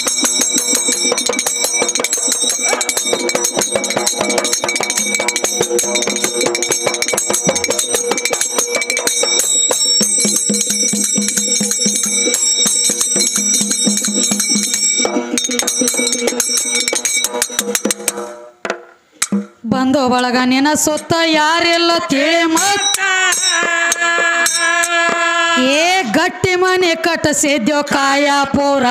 ಬಂಧು ಬಳಗ ನಿನ್ನ ಸುತ್ತ ಯಾರೆಲ್ಲ ತಿಳಿ ಮತ್ತ ಏ ಗಟ್ಟಿ ಮನೆ ಕಟ್ಟಿಸಿದ್ಯೋ ಕಾಯಾಪುರ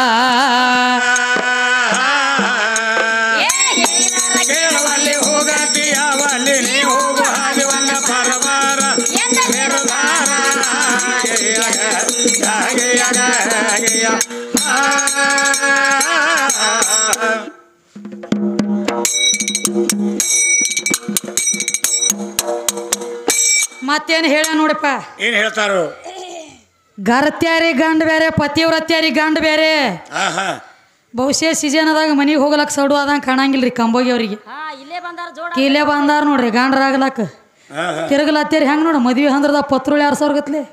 ಮತ್ತೇನು ಹೇಳ ನೋಡಪ್ಪ ಏನ್ ಹೇಳ್ತಾರೋ ಗರತ್ಯಾರಿ ಗಂಡ ಬೇರೆ ಪತಿವ್ರತ್ಯಾರಿ ಗಂಡ ಬೇರೆ ಬಹುಶಃ ಸೀಸನ್ದಾಗ ಮನೆಗೆ ಹೋಗ್ಲಕ್ ಸಡು ಆದಂಗೆ ಕಾಣಂಗಿಲ್ರಿ ಕಂಬೋಗಿ ಅವ್ರಿಗೆ ಇಲ್ಲೇ ಬಂದಾರ ನೋಡ್ರಿ ಗಂಡ್ರಾಗ್ಲಕ್ಕ ತಿರುಗಲತ್ತೇರಿ ಹೆಂಗ್ ನೋಡ ಮದ್ವೆ ಅಂದ್ರದ ಪತ್ರುಳಿ 2000 ಗತ್ಲೆ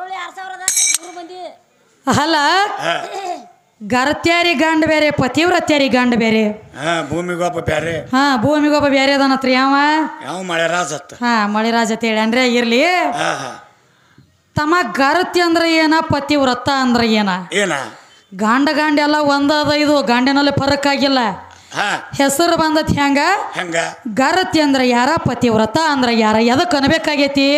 ಅಲ್ಲ ಗರತ್ಯಾರಿ ಗಂಡ ಬೇರೆ ಪತಿವ್ರತ್ಯಾರಿ ಗಂಡ ಬೇರೆ ಭೂಮಿಗೊಬ್ಬ ಬೇರೆ ಭೂಮಿಗೊಬ್ಬ ಬೇರೆ ಅದನತ್ರಿ ಯಾವ ಮಳೆರಾಜ ಮಳಿರಾಜ್ ಅಂತ ಹೇಳಿ ಅಂದ್ರೆ ಇರ್ಲಿ ತಮ್ಮ ಗರತಿ ಅಂದ್ರ ಏನ ಪತಿವ್ರತ ಅಂದ್ರ ಏನ ಗಂಡ ಎಲ್ಲ ಒಂದದ ಇದು ಗಂಡಿನಲ್ಲಿ ಫರಕ್ ಆಗಿಲ್ಲ ಹೆಸರು ಬಂದತ್ ಹೆಂಗ ಗರತಿ ಅಂದ್ರ ಯಾರ ಪತಿವ್ರತ ಅಂದ್ರ ಯಾರ ಎದಕ್ ಅನ್ಬೇಕಾಗೈತಿ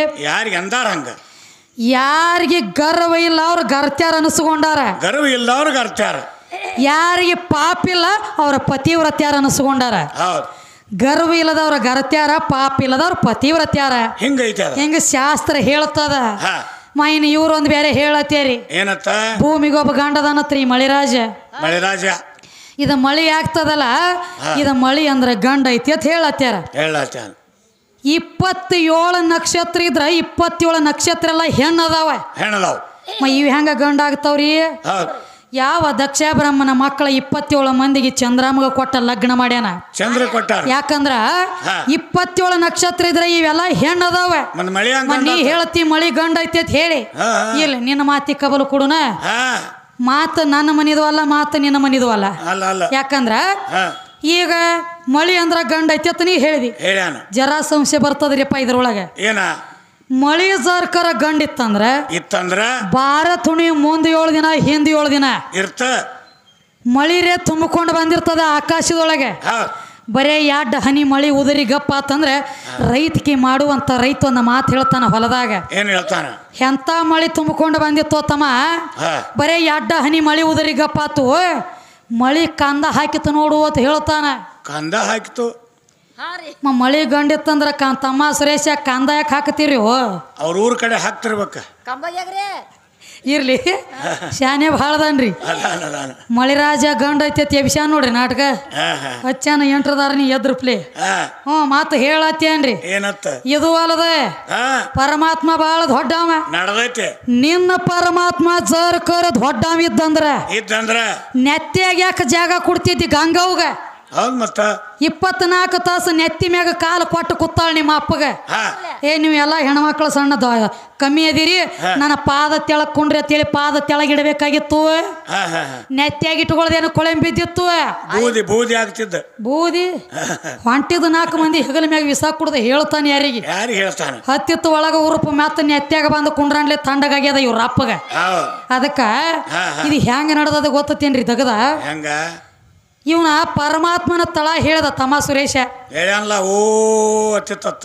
ಯಾರಿಗೆ ಗರ್ವ ಇಲ್ಲ ಅವ್ರ ಗರ್ತ್ಯಾರ ಅನಿಸ್ಕೊಂಡಾರ ಗರ್ವ ಇಲ್ಲ ಅವ್ರ ಗರ್ತ್ಯಾರ ಯಾರಿಗೆ ಪಾಪಿಲ್ಲ ಅವ್ರ ಪತಿವ್ರತ್ಯಾರ ಅನಿಸ್ಕೊಂಡಾರ ಗರ್ವ ಇಲ್ಲದವ್ರ ಗರ್ತ್ಯಾರ ಪಾಪ ಇಲ್ಲದವ್ರ ಪತಿವ್ರತ್ಯಾರ ಹಿಂಗ ಶಾಸ್ತ್ರ ಹೇಳ್ತದ ಮೈನ್ ಇವ್ರು ಒಂದ್ ಬೇರೆ ಹೇಳತ್ತೇರಿ ಏನತ್ತ ಭೂಮಿಗೊಬ್ಬ ಗಂಡದನತ್ರಿ ಮಳಿರಾಜ ಇದ ಮಳಿ ಆಗ್ತದಲ್ಲ ಇದ ಮಳಿ ಅಂದ್ರ ಗಂಡ ಐತಿ ಅಂತ ಹೇಳತ್ಯಾರ 27 ನಕ್ಷತ್ರ ಇದ್ರ 27 ನಕ್ಷತ್ರ ಎಲ್ಲ ಹೆಣ್ಣದಾವ ಇವ್ ಹೆಂಗ ಗಂಡ ಆಗ್ತಾವ್ರಿ ಯಾವ ದಕ್ಷ ಬ್ರಹ್ಮನ ಮಕ್ಕಳ 27 ಮಂದಿಗೆ ಚಂದ್ರಮಗ ಕೊಟ್ಟ ಲಗ್ನ ಮಾಡ್ಯಾನ ಯಾಕಂದ್ರ 27 ನಕ್ಷತ್ರ ಇದ್ರ ಇವೆಲ್ಲ ಹೆಣ್ಣದಾವ ನೀ ಹೇಳ್ತಿ ಮಳಿ ಗಂಡ ಐತಿ ಅಂತ ಹೇಳಿ ಇಲ್ಲ ನಿನ್ನ ಮಾತಿ ಕಬಲು ಕೊಡುನ ಮಾತು ನನ್ನ ಮನಿದು ಅಲ್ಲ ಮಾತು ನಿನ್ನ ಮನಿದು ಅಲ್ಲ ಯಾಕಂದ್ರ ಈಗ ಮಳಿ ಅಂದ್ರ ಗಂಡ ಐತಿ ಅಂತ ನೀ ಹೇಳಿದಿ ಜರ ಸಂಶಯ ಬರ್ತದ್ರಿಪ್ಪ ಇದ್ರೊಳಗ ಮಳಿ ಸರ್ಕರ ಗಂಡ ಇತ್ತಂದ್ರ ಬಾರ ತುಣಿ ಮುಂದೆ 7 ದಿನ ಹಿಂದೆ 7 ದಿನ ಮಳಿರೇ ತುಂಬಿಕೊಂಡು ಬಂದಿರ್ತದ ಆಕಾಶದೊಳಗೆ ಬರೇ 2 ಹನಿ ಮಳಿ ಉದರಿ ಗಪ್ಪ ಅಂತಂದ್ರೆ ರೈತಿಗೆ ಮಾಡುವಂತ ರೈತ ಒಂದು ಮಾತು ಹೇಳ್ತಾನ ಹೊಲದಾಗ ಎಂತ ಮಳಿ ತುಂಬಿಕೊಂಡು ಬಂದಿತ್ತು ತಮ್ಮ ಬರೇ 2 ಹನಿ ಮಳಿ ಉದರಿ ಗಪ್ಪ ಆತು ಮಳಿ ಕಂದ ಹಾಕಿತು ನೋಡು ಅಂತ ಹೇಳ್ತಾನ ಕಂದ ಹಾಕಿತು ಮಳಿ ಗಂಡಿತ್ತಂದ್ರ ತಮ್ಮ ಸುರೇಶ ಕಂದ ಯಾಕೆ ಹಾಕತ್ತೀರಿ ಅವ್ರ ಊರ್ ಕಡೆ ಹಾಕ್ತಿರ್ಬೇಕ ಇರ್ಲಿ ಶಾನೆ ಭಾಳದನ್ರಿ ಅದಾನ ಅದಾನ ಮಳಿರಾಜ ಗಂಡ ಐತಿ ಎಬ್ಸ್ಯಾನ ನೋಡ್ರಿ ನಾಟಕ ಹಚ್ಚಾನ ಎಂಟ್ರದಾರ ನೀ ಎದ್ರಪ್ಲೆ ಹ್ಞೂ ಮಾತು ಹೇಳತ್ತೇನ್ರಿ ಏನತ್ತ ಇದು ಅಲ್ಲದ ಪರಮಾತ್ಮ ಭಾಳ ದೊಡ್ಡವ ನಡ್ದೈತಿ ನಿನ್ನ ಪರಮಾತ್ಮ ಜರ್ಕರ ದೊಡ್ಡವ ಇದ್ದಂದ್ರ ನೆತ್ತಿಯಾಗ ಯಾಕೆ ಜಾಗ ಕೊಡ್ತಿದ್ದಿ ಗಂಗವ್ಗ ಹೌದ್ ಮತ್ತ 24 ತಾಸು ನೆತ್ತಿ ಮ್ಯಾಗ ಕಾಲು ಕೊಟ್ಟು ಕೂತಾಳ ನಿಮ್ಮ ಅಪ್ಪಗ ನೀವು ಎಲ್ಲ ಹೆಣ್ಮಕ್ಳು ಸಣ್ಣ ಕಮ್ಮಿ ಅದೀರಿ ನನ್ನ ಪಾದ ತೆಳಗ್ ಕುಂಡ್ರಿ ಅಂತೇಳಿ ಪಾದ ತೆಳಗಿಡಬೇಕಾಗಿತ್ತು ನೆತ್ತಿಯಾಗಿ ಇಟ್ಕೊಳ್ದೇನು ಕೊಳೆಂ ಬಿದ್ದಿತ್ತು ಬೂದಿ ಬೂದಿ ಆಗ್ತಿದ್ದ ಬೂದಿ ಹೊಂಟಿದ 4 ಮಂದಿ ಹೆಗಲ ಮ್ಯಾಗ ವಿಸ ಕುಡ್ದು ಹೇಳ್ತಾನೆ ಯಾರಿಗೆ ಹೇಳ್ತಾನ ಹತ್ತಿತ್ತು ಒಳಗ ಉರುಪು ಮ್ಯಾತ ನೆತ್ತಿಯಾಗ ಬಂದು ಕುಂಡ್ರಾಣ್ಲೆ ತಂಡಗಾಗ್ಯದ ಇವ್ರ ಅಪ್ಪಗ ಅದಕ್ಕ ಇದು ಹೆಂಗ ನಡೆದದ ಗೊತ್ತೇನ್ರಿ ದಗದ ಹೆಂಗ ಇವನ ಪರಮಾತ್ಮನ ತಳ ಹೇಳ್ದ ತಮ್ಮ ಸುರೇಶ ಹೇಳಲ್ಲ ಓ ಅತ್ತಿತ್ತ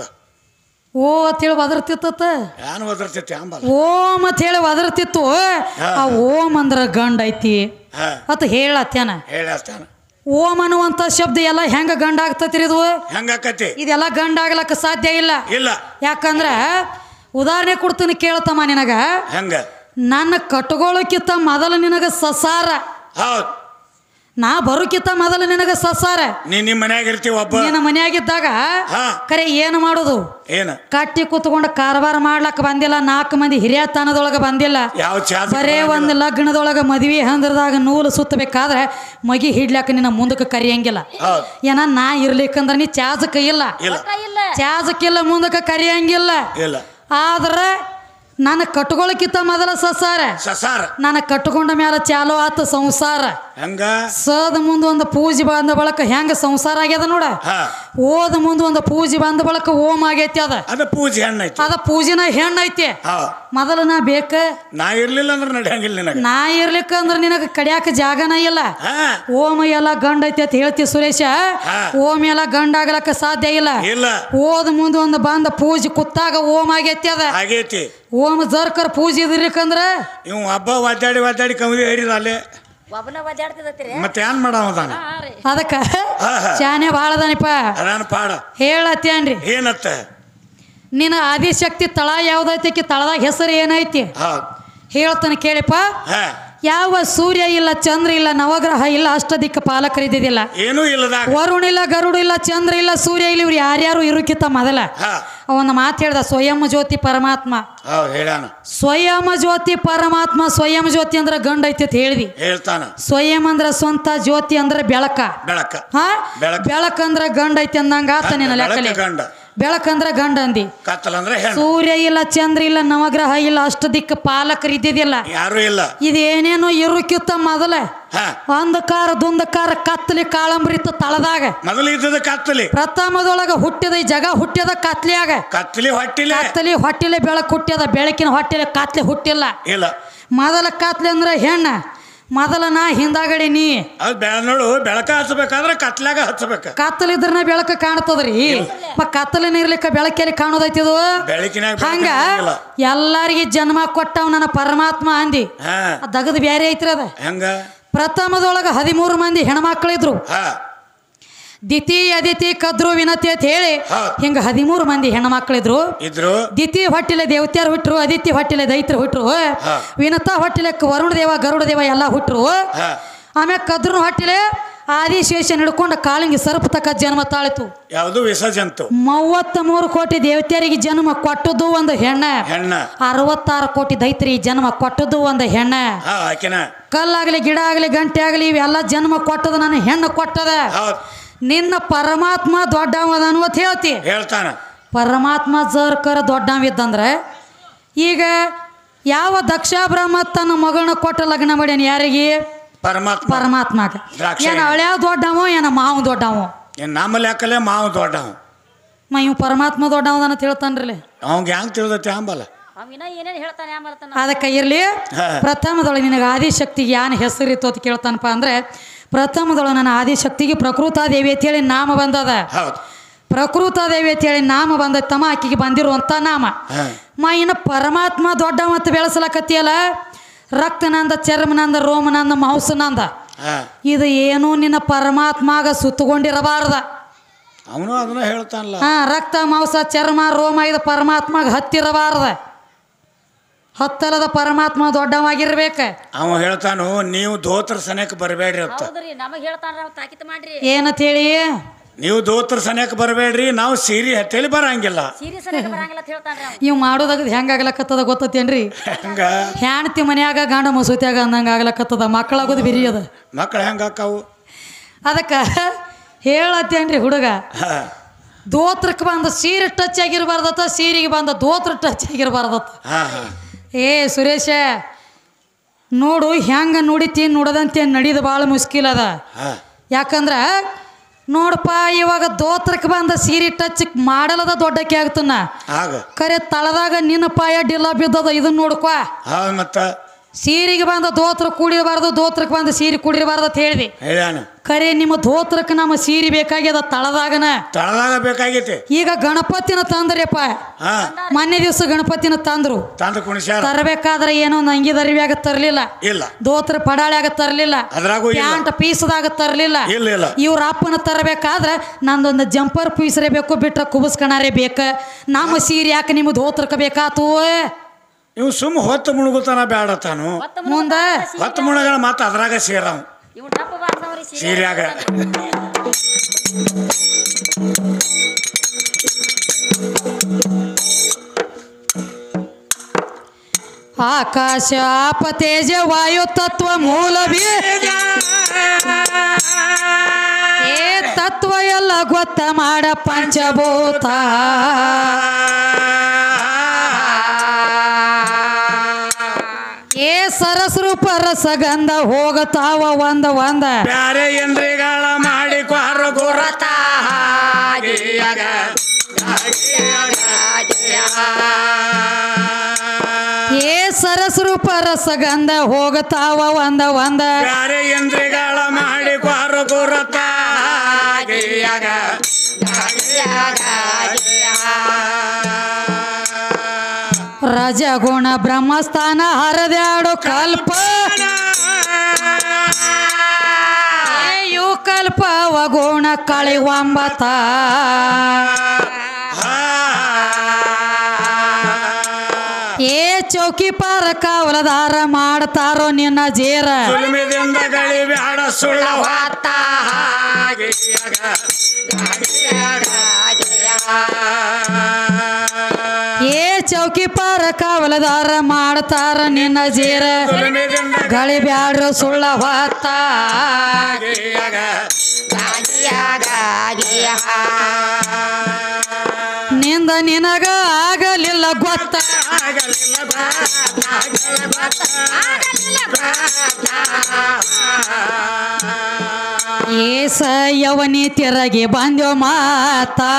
ಓ ಅಂತೇಳಿ ಒದರ್ತಿತ್ತ ಏನು ಒದರ್ತೈತಿ ಅಂಬಲ್ಲ ಓಂ ಅಂತ ಹೇಳಿ ಒದರ್ತಿತ್ತು ಆ ಓಂ ಅಂದ್ರ ಗಂಡ ಐತಿ ಅತ್ ಹೇಳತ್ತೇನ ಹೇಳತ್ತಾನ ಓಂ ಅನ್ನುವಂತ ಶಬ್ದ ಎಲ್ಲ ಹೆಂಗ ಗಂಡ ಆಗ್ತೈತಿ ಇದು ಹೆಂಗಾಕತಿ ಇದೆಲ್ಲ ಗಂಡ ಆಗ್ಲಕ್ಕ ಸಾಧ್ಯ ಇಲ್ಲ ಇಲ್ಲ ಯಾಕಂದ್ರ ಉದಾಹರಣೆ ಕೊಡ್ತೀನಿ ಕೇಳ್ತಮ್ಮ ನಿನಗ ಹೆಂಗ ನನ್ನ ಕಟ್ಕೊಳ್ಳೋಕ್ಕಿಂತ ಮೊದಲು ನಿನಗ ಸಸಾರ ಹೌದು ನಾ ಬರೋಕ್ಕಿಂತ ಮೊದಲು ನಿನಗ ಸಸಾರ ನಿಮ್ಮ ಮನ್ಯಾಗ ಇರ್ತೀವಿ ಒಬ್ಬ ನಿನ್ನ ಮನ್ಯಾಗಿದ್ದಾಗ ಕರೆ ಏನು ಮಾಡೋದು ಏನ ಕಟ್ಟಿ ಕೂತ್ಕೊಂಡು ಕಾರವಾರ ಮಾಡ್ಲಕ್ಕ ಬಂದಿಲ್ಲ 4 ಮಂದಿ ಹಿರಿಯತನದೊಳಗ ಬಂದಿಲ್ಲ ಬರೇ ಒಂದು ಲಗ್ನದೊಳಗ ಮದ್ವಿ ಹಂದ್ರದಾಗ ನೂಲು ಸುತ್ತಬೇಕಾದ್ರೆ ಮಗಿ ಹಿಡ್ಲಾಕ ನಿನ್ನ ಮುಂದಕ್ಕೆ ಕರಿಯಂಗಿಲ್ಲ ಏನ ನಾ ಇರ್ಲಿಕ್ಕಂದ್ರ ನೀ ಚಾಜಕ ಇಲ್ಲ ಚಾಜಕ್ಕಿಲ್ಲ ಮುಂದಕ್ಕೆ ಕರಿಯಂಗಿಲ್ಲ ಆದ್ರ ನಾನು ಕಟ್ಕೊಳ್ಳೋಕ್ಕಿಂತ ಮೊದಲ ಸಸಾರ ನಾನು ಕಟ್ಕೊಂಡ ಮ್ಯಾಲ ಚಾಲೋ ಆತ ಸಂಸಾರ ಹಂಗ ಸದ ಮುಂದೆ ಒಂದು ಪೂಜೆ ಬಂದ ಬಳಕ ಹೆಂಗ ಸಂಸಾರ ಆಗ್ಯದ ನೋಡ ಓದ ಮುಂದೆ ಒಂದು ಪೂಜೆ ಬಂದ ಬಳಕ ಓಂ ಆಗೈತಿ ಅದ ಪೂಜೆ ಹೆಣ್ಣೈತಿ ಅದ ಪೂಜೆನ ಹೆಣ್ಣೈತಿ ಮೊದಲ ನಾ ಬೇಕ ನಾ ಇರ್ಲಿಲ್ಲ ಅಂದ್ರೆ ನಡೆಯಂಗಿಲ್ಲ ನಾ ಇರ್ಲಿಕ್ಕ ಅಂದ್ರೆ ನಿನಗ ಕಡಿಯಾಕ ಜಾಗನ ಇಲ್ಲ ಓಂ ಎಲ್ಲ ಗಂಡ ಐತಿ ಅಂತ ಹೇಳ್ತಿ ಸುರೇಶ ಓಂ ಎಲ್ಲ ಗಂಡ ಆಗ್ಲಕ್ಕ ಸಾಧ್ಯ ಇಲ್ಲ ಓದ ಮುಂದೆ ಒಂದು ಬಂದ ಪೂಜೆ ಕುತ್ತಾಗ ಓಂ ಆಗೈತಿ ಆಗೈತಿ ಓಂ ಜರ್ಕರ್ ಪೂಜೆ ಇದ್ರಿಕಂದ್ರ ಇವ್ ಹಬ್ಬ ಒದ್ದಾಡಿ ಕವಿದಿ ಹೇಳಿದ ಅಲ್ಲೇ ಮತ್ತೆ ಏನ್ ಮಾಡಾವದಾನ ಅದಕ್ಕ ಶಾನೆ ಭಾಳದನಿಪ್ಪ ಪಾಡ ಹೇಳತ್ತೇನ್ರಿ ಏನತ್ತ ನಿನ್ನ ಆದಿಶಕ್ತಿ ತಳ ಯಾವ್ದೈತಿ ತಳದಾಗ ಹೆಸರು ಏನೈತಿ ಹೇಳ್ತಾನೆ ಕೇಳಿಪ್ಪ ಯಾವ ಸೂರ್ಯ ಇಲ್ಲ ಚಂದ್ರ ಇಲ್ಲ ನವಗ್ರಹ ಇಲ್ಲ ಅಷ್ಟದಿಕ್ಕ ಪಾಲಕರಿದ್ದಿಲ್ಲ ಏನೂ ಇಲ್ಲ ವರುಣ ಇಲ್ಲ ಗರುಡ ಇಲ್ಲ ಚಂದ್ರ ಇಲ್ಲ ಸೂರ್ಯ ಇಲ್ಲ ಇವ್ರು ಯಾರ್ಯಾರು ಇರುಕಿತ್ತ ಮೊದಲ ಅವನ ಮಾತು ಹೇಳ್ದ ಸ್ವಯಂ ಜ್ಯೋತಿ ಪರಮಾತ್ಮ ಸ್ವಯಂ ಜ್ಯೋತಿ ಪರಮಾತ್ಮ ಸ್ವಯಂ ಜ್ಯೋತಿ ಅಂದ್ರ ಗಂಡ ಐತಿ ಅಂತ ಹೇಳಿದಿ ಹೇಳ್ತಾನ ಸ್ವಯಂ ಅಂದ್ರ ಸ್ವಂತ ಜ್ಯೋತಿ ಅಂದ್ರ ಬೆಳಕ ಬೆಳಕಂದ್ರ ಗಂಡ ಐತಿ ಅಂದಂಗ ಆತ ನಿನ್ನ ಲೆಕ್ಕಲೆ ಬೆಳಕಂದ್ರ ಗಂಡ ಅಂದಿ ಸೂರ್ಯ ಇಲ್ಲ ಚಂದ್ರ ಇಲ್ಲ ನವಗ್ರಹ ಇಲ್ಲ ಅಷ್ಟ ದಿಕ್ಕ ಪಾಲಕರು ಇದ್ದಿದ್ದಿಲ್ಲ ಯಾರು ಇಲ್ಲ ಇದೇನೇನೋ ಇರುಕಿತ್ತ ಮೊದಲ ಅಂಧಕಾರ ದುಂದಕಾರ ಕತ್ತಲಿ ಕಾಳಂಬ್ರಿತ್ತು ತಳದಾಗ ಮೊದಲು ಇದ್ದದ ಕತ್ತಲಿ ಪ್ರಥಮದೊಳಗ ಹುಟ್ಟಿದ ಈ ಜಗ ಹುಟ್ಟ್ಯದ ಕತ್ಲಿಯಾಗ ಕತ್ತಲಿ ಹೊಟ್ಟಿಲೆ ಬೆಳಕು ಹುಟ್ಟ್ಯದ ಬೆಳಕಿನ ಹೊಟ್ಟಿಲೆ ಕತ್ಲಿ ಹುಟ್ಟಿಲ್ಲ ಮೊದಲ ಕತ್ಲಿ ಅಂದ್ರ ಹೆಣ್ಣ ಮೊದಲ ನಾ ಹಿಂದಾಗಡಿ ನೀ ನೋಡು ಬೆಳಕ ಹಚ್ಚಬೇಕಾದ್ರೆ ಕತ್ಲಾಗ ಹಚ್ಚಬೇಕ ಕತ್ತಲಿದ್ರನ ಬೆಳಕ ಕಾಣ್ತದ್ರಿ ಕತ್ತಲಿನ ಇರ್ಲಿಕ್ಕ ಬೆಳಕಲ್ಲಿ ಕಾಣೋದೈತಿದು ಹಂಗ ಎಲ್ಲಾರಿಗೆ ಜನ್ಮ ಕೊಟ್ಟವ್ ನನ್ನ ಪರಮಾತ್ಮ ಅಂದಿ ದಗದ್ ಬ್ಯಾರೆ ಐತ್ರಿ ಅದ ಹೆಂಗ ಪ್ರಥಮದೊಳಗ 13 ಮಂದಿ ಹೆಣ್ಮಕ್ಳಿದ್ರು ದಿತಿ ಅದಿತಿ ಕದ್ರು ವಿನತಿ ಅಂತ ಹೇಳಿ ಹಿಂಗ 13 ಮಂದಿ ಹೆಣ್ಮಕ್ಳಿದ್ರು ದಿತಿ ಹೊಟ್ಟಿಲೆ ದೇವತ್ಯಾರು ಹುಟ್ರು ಅದಿತಿ ಹೊಟ್ಟಿಲೆ ದೈತ್ರು ಹುಟ್ರು ವಿನತಾ ಹೊಟ್ಟಿಲೆ ವರುಣ ದೇವ ಗರುಡ ದೇವ ಎಲ್ಲ ಹುಟ್ರು ಆಮ್ಯಾಗ ಕದ್ರು ಹೊಟ್ಟಿಲೆ ಆದಿಶೇಷ ಹಿಡ್ಕೊಂಡು ಕಾಳಿಂಗಿ ಸರ್ಪ ತಕ್ಕ ಜನ್ಮ ತಾಳಿತು ಯಾವುದು ವಿಸರ್ಜಂತು 33 ಕೋಟಿ ದೇವತೆಯರಿಗೆ ಜನ್ಮ ಕೊಟ್ಟದ್ದು ಒಂದು ಹೆಣ್ಣ 66 ಕೋಟಿ ದೈತ್ರಿ ಜನ್ಮ ಕೊಟ್ಟದ್ದು ಒಂದು ಹೆಣ್ಣ ಕಲ್ಲಾಗ್ಲಿ ಗಿಡ ಆಗ್ಲಿ ಗಂಟೆ ಆಗ್ಲಿ ಇವೆಲ್ಲ ಜನ್ಮ ಕೊಟ್ಟದ ನನ್ನ ಹೆಣ್ಣು ಕೊಟ್ಟದ ನಿನ್ನ ಪರಮಾತ್ಮ ದೊಡ್ಡವದನು ಅಂತ ಹೇಳ್ತಾನ ಪರಮಾತ್ಮ ಜರ್ಕರ ದೊಡ್ಡವಿದ್ದಂದ್ರೆ ಈಗ ಯಾವ ದಕ್ಷ ಬ್ರಹ್ಮ ತನ್ನ ಮಗಳನ್ನ ಕೊಟ್ಟ ಲಗ್ನ ಮಾಡ್ಯಾನ ಯಾರಿಗೆ ಪರಮಾತ್ಮಗ ಏನ ಹಳ್ಯಾವ ದೊಡ್ಡವ ಏನ ಮಾವು ದೊಡ್ಡವ ನಮ್ಮಲ್ಲಿ ಯಾಕಲ್ಲ ಮಾವು ದೊಡ್ಡವ ಇವ್ ಪರಮಾತ್ಮ ದೊಡ್ಡವದನ ಅಂತ ಹೇಳ್ತಾನ್ರಿ ಅವಂಗ ಹೆಂಗ್ ತಿಳಿದೈತಿ ಅಂಬಲ್ಲ ಅದಕ್ಕೆ ಇರ್ಲಿ ಪ್ರಥಮದೊಳಗೆ ನಿನಗೆ ಆದಿಶಕ್ತಿಗೆ ಏನ್ ಹೆಸರಿತ್ತು ಅಂತ ಕೇಳ್ತಾನಪ್ಪ ಅಂದ್ರೆ ಪ್ರಥಮದೊಳಗೆ ನನ್ನ ಆದಿಶಕ್ತಿಗೆ ಪ್ರಕೃತಾದೇವಿ ಅಂತೇಳಿ ನಾಮ ಬಂದದ ಪ್ರಕೃತಾದೇವಿ ಅಂತೇಳಿ ನಾಮ ಬಂದ ತಮ್ಮ ಆಕಿಗೆ ಬಂದಿರುವಂತ ನಾಮ ಇನ್ನು ಪರಮಾತ್ಮ ದೊಡ್ಡ ಮತ್ತು ಬೆಳೆಸಲಕತ್ತಿಯಲ್ಲ ರಕ್ತನಂದ ಚರ್ಮನಂದ ರೋಮನಂದ ಮಾಂಸನಂದ ಇದು ಏನು ನಿನ್ನ ಪರಮಾತ್ಮಾಗ ಸುತ್ತಕೊಂಡಿರಬಾರ್ದ ಅವನು ಅದನ್ನ ಹೇಳ್ತಾನಲ್ಲ ರಕ್ತ ಮಾಂಸ ಚರ್ಮ ರೋಮ ಇದು ಪರಮಾತ್ಮಾಗ ಹತ್ತಿರಬಾರ್ದ ಹತ್ತಲದ ಪರಮಾತ್ಮ ದೊಡ್ಡವಾಗಿರ್ಬೇಕ. ಅವ ಹೇಳ್ತಾನು ನೀವು ದೋತ್ರ ಸನೇಕ ಬರಬೇಡ್ರಿ ಅಂತ. ಏನಂತ ಹೇಳಿ ನೀವು ದೋತ್ರ ಸನೇಕ ಬರಬೇಡ್ರಿ, ನಾವು ಸೀರೆ ಹತ್ತೇಲಿ ಬರಂಗಿಲ್ಲ. ಇವ್ ಮಾಡೋದಾಗ ಹೆಂಗಾಗ್ಲಕತ್ತದ ಗೊತ್ತೇನ್ರಿ? ಹಂಗ ಹೆಣ್ತಿ ಮನ್ಯಾಗ ಗಂಡ ಮಸೂತ್ಯಾಗ ಅಂದಂಗ ಆಗ್ಲಕತ್ತದ. ಮಕ್ಕಳಾಗೋದು ಬಿರಿ ಅದ. ಮಕ್ಳು ಹೆಂಗ ಅಕ್ಕಾವು? ಅದಕ್ಕೆ ಹೇಳತ್ತೇನ್ರಿ ಹುಡುಗ, ದೋತ್ರಕ್ಕೆ ಬಂದ ಸೀರೆ ಟಚ್ ಆಗಿರ್ಬಾರ್ದತ್ತ, ಸೀರೆಗೆ ಬಂದ ದೋತ್ರ ಟಚ್ ಆಗಿರ್ಬಾರ್ದತ್ತ. ಏ ಸುರೇಶ ನೋಡು, ಹೆಂಗ ನೋಡಿತಿ ನೋಡದಂತೆ ನಡೀದು ಭಾಳ ಮುಸ್ಕಿಲ್ ಅದ. ಯಾಕಂದ್ರ ನೋಡಪ್ಪ, ಇವಾಗ ದೋತ್ರಕ್ಕೆ ಬಂದ ಸೀರೆ ಟಚ್ ಮಾಡಲದ ದೊಡ್ಡಕ್ಕೆ ಆಗ್ತನ. ಕರೆ ತಳದಾಗ ನಿನ್ನ ಪಾಯ ಡಿಲ್ಲ ಬಿದ್ದದ. ಇದನ್ನ ನೋಡ್ಕೊ. ಮತ್ತ ಸೀರೆಗೆ ಬಂದ ದೋತ್ರ ಕೂಡಿರಬಾರ್ದು, ದೋತ್ರಕ್ಕೆ ಬಂದ ಸೀರೆ ಕೂಡಿರಬಾರ್ದು ಅಂತ ಹೇಳಿದೆ. ಕರೆ ನಿಮ್ಮ ದೋತ್ರಕ್ಕೆ ನಮ್ಮ ಸೀರೆ ಬೇಕಾಗ್ಯದ ತಳದಾಗ ಬೇಕಾಗೈತಿ. ಈಗ ಗಣಪತಿನ ತಂದ್ರಪ್ಪ, ಮೊನ್ನೆ ದಿವಸ ಗಣಪತಿನ ತಂದ್ರು. ತರಬೇಕಾದ್ರೆ ಏನೋ ನಂಗಿ ದರಿವ್ಯಾಗ ತರ್ಲಿಲ್ಲ, ದೋತ್ರ ಪಡಾಳ್ಯಾಗ ತರ್ಲಿಲ್ಲ, ಪ್ಯಾಂಟ್ ಪೀಸದಾಗ ತರ್ಲಿಲ್ಲ. ಇವ್ರ ಅಪ್ಪನ ತರಬೇಕಾದ್ರೆ ನಂದೊಂದು ಜಂಪರ್ ಪೀಸರೇ ಬೇಕು, ಬಿಟ್ರ ಕುಬಸ್ಕಣಾರೇ ಬೇಕ. ನಮ್ಮ ಸೀರೆ ಯಾಕೆ ನಿಮ್ಮ ದೋತ್ರಕ್ಕೆ ಬೇಕಾತು? ಇವ್ ಸುಮ್ಮ ಹೊತ್ತು ಮುಳುಗುತ್ತಾನ ಬ್ಯಾಡ ತಾನು. ಮುಂದ ಹೊತ್ತು ಮುಳುಗಳ ಮಾತು ಅದ್ರಾಗ ಸೇರವ್ ಸೀರ್ಯಾಗ. ಆಕಾಶ ಆಪ ತೇಜ ವಾಯು ತತ್ವ ಮೂಲ ಏ ತತ್ವ ಎಲ್ಲ ಗೊತ್ತ ಮಾಡ ಪಂಚಭೂತ. ಏ ಸರಸ್ರೂಪ ರಸಗಂಧ ಹೋಗತಾವ ಒಂದ ಒಂದ ಬ್ಯಾರೆ ಇಂದ್ರಿಗಳ ಮಾಡಿಕೊರ ಗುರತ. ಏ ಸರಸ್ರೂಪ ರಸಗಂಧ ಹೋಗತಾವ ಒಂದ ಒಂದ ಬ್ಯಾರೆ ಇಂದ್ರಿಗಳ ಮಾಡಿಕೊರ ಗುರತ. ರಜಗುಣ ಬ್ರಹ್ಮಸ್ಥಾನ ಹರದ್ಯಾಡು ಕಲ್ಪ. ಯು ಕಲ್ಪ ಅವಗುಣ ಕಳಿವಂಬತ. ಏ ಚೌಕಿ ಪಾರ ಕಾವಲದಾರ ಮಾಡ್ತಾರೋ ನಿನ್ನ ಜೇರ. ಬ್ಯಾಡ ಸುಳ್ಳ ಏ ಚೌಕಿ ಪಾರ ಕಾವಲದಾರ ಮಾಡ್ತಾರ ನಿನ್ನ ಜೇರ. ಗಳಿ ಬ್ಯಾಡ್ರ ಸುಳ್ಳ ಹೊತ್ತ. ನಿಂದ ನಿನಗ ಆಗಲಿಲ್ಲ ಗೊತ್ತ. ಏಸ ಯವನಿ ತಿರಗಿ ಬಂದ್ಯೋ ಮಾತಾ.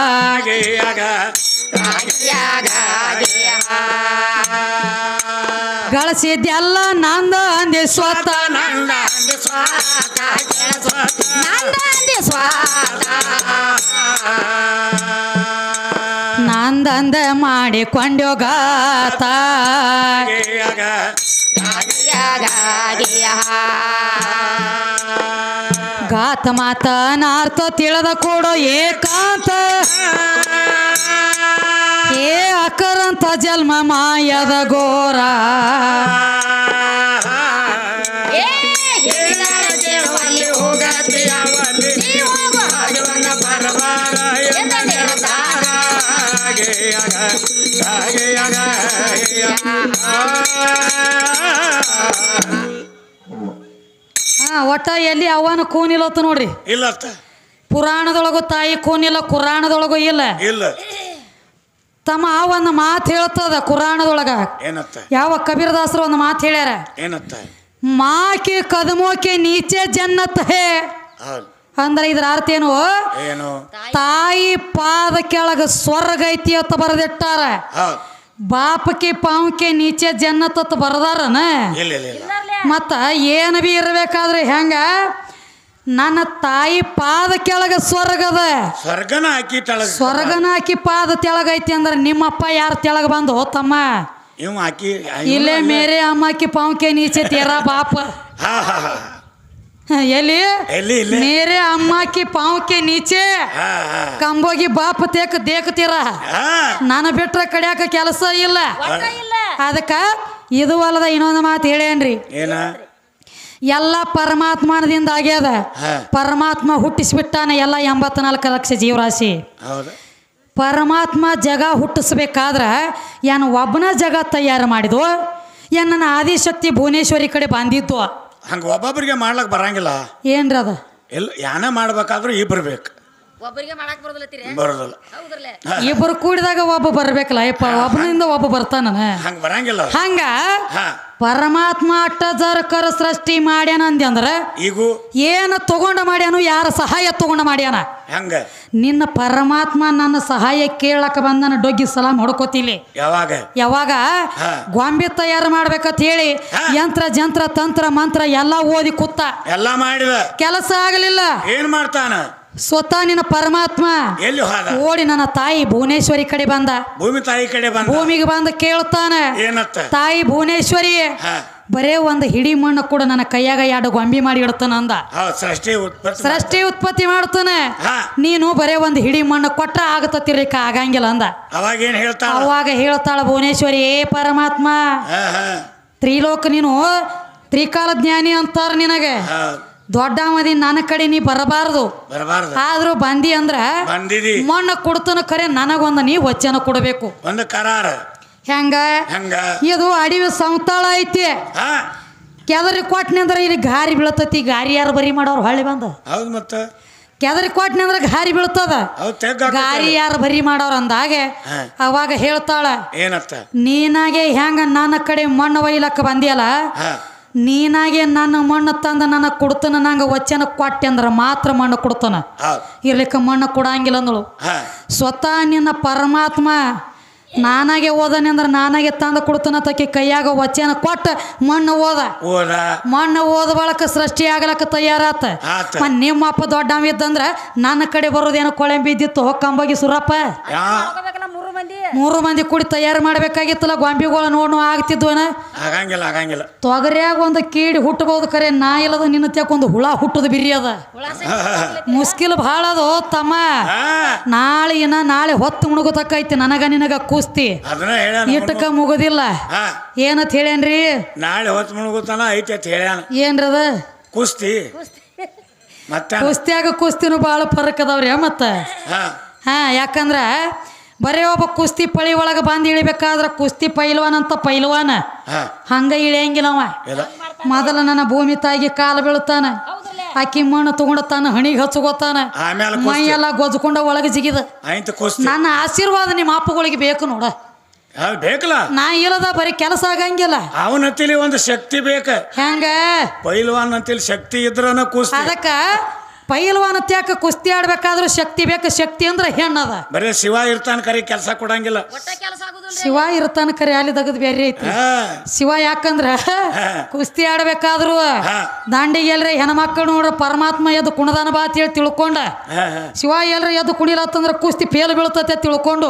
ಗಳಿಸಿದ್ಯಲ್ಲ ನಂದ ಅಂದೆ ಸ್ವತ. ನಂದಂದ ಮಾಡಿಕೊಂಡ್ಯೋ ಗಾತ. ಗಾತ ಮಾತ ನಾರ್ಥ ತಿಳಿದ ಕೊಡೋ ಏಕಾಂತ. ಏ ಅಕರಂತ ಜನ್ಮ ಮಾಯದ ಗೋರ. ಒಟ್ಟ ಎಲ್ಲಿ ಅವನ ಕೂನಿಲ್ಲತ್ತ ನೋಡ್ರಿ. ಇಲ್ಲ ಪುರಾಣದೊಳಗು ತಾಯಿ ಕೂನಿಲ್ಲ, ಕುರಾಣದೊಳಗು ಇಲ್ಲ. ತಮ್ಮ ಒಂದು ಮಾತು ಹೇಳ್ತದ ಕುರಾಣದೊಳಗ. ಯಾವ ಕಬೀರದಾಸರು ಒಂದು ಮಾತು ಹೇಳ್ಯಾರ. ಮಾಕೆ ಕದಮೋಕೆ ನೀಚೆ ಜನ್ನತ್ ಹೇ ಅಂದ್ರೆ ಇದ್ರ ಅರ್ಥ ಏನು? ತಾಯಿ ಪಾದ ಕೆಳಗ ಸ್ವರ್ಗ ಐತಿ ಅಂತ ಬರೆದಿಟ್ಟಾರ. ಬಾಪಕ್ಕೆ ಪಾವಕ್ಕೆ ನೀಚೆ ಜನ್ನತ್ ಅಂತ ಬರದಾರನ. ಮತ್ತ ಏನು ಬಿ ಇರ್ಬೇಕಾದ್ರೆ ಹೆಂಗ ನನ್ನ ತಾಯಿ ಪಾದ ಕೆಳಗ ಸ್ವರ್ಗದ. ಸ್ವರ್ಗನ ಹಾಕಿ ಪಾದ ತೆಳಗೈತಿ ಅಂದ್ರೆ ನಿಮ್ಮಪ್ಪ ಯಾರ ತೆಳಗ ಬಂದು ಹೋತಮ್ಮ? ಇಲ್ಲೇ ಮೇರೆ ಅಮ್ಮಕ್ಕಿ ಪಾವಕ್ಕೆ ನೀಚೆ ತೀರಾ ಬಾಪ. ಎಲ್ಲಿ ಮೇರೆ ಅಮ್ಮಕ್ಕಿ ಪಾವಕ್ಕೆ ನೀಚೆ ಕಂಬೋಗಿ ಬಾಪ ತೇಕ ದೇಕತೀರ. ನಾನು ಬಿಟ್ರೆ ಕಡಿಯಾಕ ಕೆಲಸ ಇಲ್ಲ. ಅದಕ್ಕ ಇದು ಅಲ್ಲದ ಇನ್ನೊಂದು ಮಾತು ಹೇಳೇನ್ರಿ, ಏನ ಎಲ್ಲ ಪರಮಾತ್ಮನದಿಂದ ಆಗ್ಯದ. ಪರಮಾತ್ಮ ಹುಟ್ಟಿಸ್ಬಿಟ್ಟಾನ ಎಲ್ಲ 84 ಲಕ್ಷ ಜೀವರಾಶಿ. ಪರಮಾತ್ಮ ಜಗ ಹುಟ್ಟಿಸ್ಬೇಕಾದ್ರ ಏನು ಒಬ್ಬನ ಜಗ ತಯಾರು ಮಾಡಿದ್ವು, ಏನು ನನ್ನ ಆದಿಶಕ್ತಿ ಭುವನೇಶ್ವರಿ ಕಡೆ ಬಂದಿದ್ದು. ಹಂಗ ಒಬ್ಬೊಬ್ಬರಿಗೆ ಮಾಡ್ಲಕ್ ಬರಂಗಿಲ್ಲ. ಏನ್ರಿ ಅದ? ಎಲ್ಲ ಯಾನ ಮಾಡ್ಬೇಕಾದ್ರೂ ಇಬ್ರು ಬೇಕು. ಬರೋದಿಲ್ಲ. ಇಬ್ಬರು ಕೂಡಿದಾಗ ಒಬ್ಬ ಬರ್ಬೇಕಲ್ಲ. ಒಬ್ಬನಿಂದ ಒಬ್ಬ ಬರ್ತಾನ. ಹಂಗ ಬರಂಗಿಲ್ಲ. ಹಂಗ ಪರಮಾತ್ಮ ಅಟ್ಟಜರ್ಕರ ಸೃಷ್ಟಿ ಮಾಡ್ಯಾನ ಅಂದ್ರ ಈಗ ಏನು ತಗೊಂಡ ಮಾಡ್ಯಾನು, ಯಾರ ಸಹಾಯ ತಗೊಂಡ ಮಾಡ್ಯಾನ. ಹಂಗ ನಿನ್ನ ಪರಮಾತ್ಮ ನನ್ನ ಸಹಾಯ ಕೇಳಕ ಬಂದನ ಡೊಗ್ಗಿ ಸಲಾಮ್ ಹೊಡ್ಕೋತಿಲಿ. ಯಾವಾಗ ಗೊಂಬೆ ತಯಾರು ಮಾಡ್ಬೇಕಂತ ಹೇಳಿ ಯಂತ್ರ ಜಂತ್ರ ತಂತ್ರ ಮಂತ್ರ ಎಲ್ಲ ಓದಿ ಕೂತ ಎಲ್ಲ ಮಾಡಿದ ಕೆಲಸ ಆಗಲಿಲ್ಲ. ಏನ್ ಮಾಡ್ತಾನ? ಸ್ವತಃ ನಿನ್ನ ಪರಮಾತ್ಮ ಎಲ್ಲಿ ಹೋದ? ಓಡಿ ನನ್ನ ತಾಯಿ ಭುವನೇಶ್ವರಿ ಕಡೆ ಬಂದ. ಭೂಮಿ ತಾಯಿ ಕಡೆ ಬಂದ. ಭೂಮಿಗೆ ಬಂದು ಕೇಳ್ತಾನ, ಏನತ್ತ? ತಾಯಿ ಭುವನೇಶ್ವರಿ, ಬರೇ ಒಂದು ಹಿಡಿ ಮಣ್ಣು ಕೂಡ ನನ್ನ ಕೈಯಾಗ 2 ಗೊಂಬಿ ಮಾಡಿ ಇಡ್ತಾನ ಅಂದ. ಸೃಷ್ಟಿ ಉತ್ಪತ್ತಿ ಮಾಡ್ತಾನೆ. ನೀನು ಬರೇ ಒಂದು ಹಿಡಿ ಮಣ್ಣು ಕೊಟ್ಟ ಆಗತ್ತಿರ್ಲಿಕ್ಕ ಆಗಂಗಿಲ್ಲ ಅಂದ. ಅವಾಗ ಹೇಳ್ತಾಳ ಭುವನೇಶ್ವರಿ, ಏ ಪರಮಾತ್ಮ, ತ್ರಿಲೋಕ ನೀನು ತ್ರಿಕಾಲ ಜ್ಞಾನಿ ಅಂತಾರ. ನಿನಗೆ ದೊಡ್ಡ ಮದಿ ನನ್ನ ಕಡೆ ನೀ ಬರಬಾರದು. ಆದ್ರೂ ಬಂದಿ ಅಂದ್ರ ಮಣ್ಣು ಕೊಡ್ತಾನ, ಖರೆ ನನಗೊಂದು ನೀ ವಚನ ಕೊಡಬೇಕು. ಒಂದು ಕರಾರ. ಹೆಂಗ? ಇದು ಅಡಿವಿ ಸಂತಾಳ ಐತಿ. ಕೆದರಿ ಕೊಟ್ನಿ ಅಂದ್ರ ಇಲ್ಲಿ ಗಾರಿ ಬೀಳ್ತತಿ. ಗಾರಿ ಯಾರು ಬರಿ ಮಾಡೋರು ಹೊಳ್ಳಿ ಬಂದ. ಹೌದು, ಮತ್ತ ಕೆದರಿ ಕೊಟ್ನಿ ಅಂದ್ರ ಗಾರಿ ಬೀಳ್ತದ. ಗಾರಿ ಯಾರು ಬರಿ ಮಾಡೋರು ಅಂದಾಗ ಅವಾಗ ಹೇಳ್ತಾಳ, ಏನತ್ತ? ನೀನಾಗೆ ಹೆಂಗ ನನ್ನ ಕಡೆ ಮಣ್ಣು ಒಯ್ಲಕ್ಕ ಬಂದಿಯಲ್ಲ, ನೀನಾಗೆ ನನ್ನ ಮಣ್ಣು ತಂದ ನನಗೆ ಕೊಡ್ತಾನ. ನಂಗೆ ವಚನ ಕೊಟ್ಟೆ ಅಂದ್ರೆ ಮಾತ್ರ ಮಣ್ಣು ಕೊಡ್ತಾನ, ಇರ್ಲಿಕ್ಕೆ ಮಣ್ಣು ಕೊಡಂಗಿಲ್ಲ ಅಂದಳು. ಸ್ವತಃ ನಿನ್ನ ಪರಮಾತ್ಮ ನಾನಾಗೆ ಓದನೆ ಅಂದ್ರೆ ನಾನಾಗೆ ತಂದು ಕೊಡ್ತಾನ ತಕ್ಕಿ ಕೈಯಾಗ ವಚನ ಕೊಟ್ಟ ಮಣ್ಣು ಮಣ್ಣು ಓದ ಬಳಕ ಸೃಷ್ಟಿ ಆಗ್ಲಕ್ಕ ತಯಾರಾತ. ನಿಮ್ಮಪ್ಪ ದೊಡ್ಡವ ಇದ್ದಂದ್ರ ನನ್ನ ಕಡೆ ಬರೋದೇನೋ ಕೊಳೆಂಬಿ ಇದ್ದಿತ್ತು. ಕಂಬಗಿ ಸುರಪ್ಪ 3 ಮಂದಿ ಕೂಡಿ ತಯಾರು ಮಾಡ್ಬೇಕಾಗಿತ್ತಲ್ಲ. ಗೊಂಬಿಗಳು ನೋಡ್ ಆಗ್ತಿದ್ವನ. ಆಗಂಗಿಲ್ಲ. ತೊಗರಿಯಾಗ ಒಂದು ಕೀಡಿ ಹುಟ್ಟಬಹುದು, ಖರೆ ನಾ ಇಲ್ಲದ ನಿನ್ನ ತ್ಯಾಕೊಂದು ಹುಳ ಹುಟ್ಟದ ಬಿರಿ ಅದ. ಮುಸ್ಕಿಲ್ ಭಾಳ ಅದು ತಮ್ಮ. ನಾಳೆ ಹೊತ್ತು ಮುಣುಗುತಕ್ಕೈತಿ ನನಗ ನಿನಗ ಕುಸ್ತಿ. ಇಟ್ಟಕ ಮುಗುದಿಲ್ಲ. ಏನತ್ ಹೇಳೇನ್ರಿ? ನಾಳೆ ಹೊತ್ತು ಮುಣುಗುತ್ತಾನ ಐತಿ ಅಂತ ಹೇಳ್ಯಾನ. ಏನ್ರದ? ಕುಸ್ತಿ. ಕುಸ್ತಿಯಾಗ ಕುಸ್ತಿನೂ ಭಾಳ ಫರಕ್ ಅದಾವ್ರಿ. ಮತ್ತ ಯಾಕಂದ್ರ ಬರೇ ಒಬ್ಬ ಕುಸ್ತಿ ಪಳಿ ಒಳಗೆ ಬಂದು ಇಳಿಬೇಕಾದ್ರ ಕುಸ್ತಿ ಪೈಲ್ವಾನ್ ಅಂತ ಪೈಲ್ವಾನ ಹಂಗ ಇಳಿಯಂಗಿಲ್ಲ ಅವ. ಮೊದಲ ನನ್ನ ಭೂಮಿ ತಾಯಿಗೆ ಕಾಲು ಬೀಳ್ತಾನ, ಆಕಿ ಮಣ್ಣು ತಗೊಂಡತಾನ, ಹಣಿಗೆ ಹಚ್ಕೋತಾನ, ಮೈಯೆಲ್ಲ ಗೊಜ್ಕೊಂಡ ಒಳಗೆ ಜಿಗಿದ. ನನ್ನ ಆಶೀರ್ವಾದ ನಿಮ್ಮ ಅಪ್ಪಗಳಿಗೆ ಬೇಕು ನೋಡ. ಬೇಕಲ್ಲ, ನಾ ಇಲ್ಲದ ಬರೀ ಕೆಲಸ ಆಗಂಗಿಲ್ಲ. ಅವನಂತಲಿ ಒಂದು ಶಕ್ತಿ ಬೇಕ. ಹೆಂಗ? ಪೈಲ್ವಾನ್ ಅಂತೇಳಿ ಶಕ್ತಿ ಇದ್ರನ ಕುಸ್ತಿ. ಅದಕ್ಕ ಪೈಲ್ವಾನ ತ್ಯಾಕ ಕುಸ್ತಿ ಆಡ್ಬೇಕಾದ್ರೂ ಶಕ್ತಿ ಬೇಕು. ಶಕ್ತಿ ಅಂದ್ರೆ ಹೆಣ್ಣದ. ಬರೀ ಶಿವ ಇರ್ತಾನ ಕರೆ ಕೆಲಸ ಕೊಡಂಗಿಲ್ಲ. ಶಿವ ಇರ್ತಾನ ಕರೆ ಅಲ್ಲಿ ತಗದ್ ಬೇರೆ ಐತಿ. ಶಿವ ಯಾಕಂದ್ರ ಕುಸ್ತಿ ಆಡ್ಬೇಕಾದ್ರು ದಾಂಡಿಗೆ ಎಲ್ರಿ ಹೆಣ್ಮಕ್ಳು ನೋಡ್ರ ಪರಮಾತ್ಮ ಎದ್ದು ಕುಣದಾನ ಬಾ ಅಂತ ಹೇಳಿ ತಿಳ್ಕೊಂಡ. ಶಿವ ಎಲ್ರಿ ಎದ್ದು ಕುಣಿಲತ್ತಂದ್ರ ಕುಸ್ತಿ ಫೇಲ್ ಬೀಳ್ತತೆ ತಿಳ್ಕೊಂಡು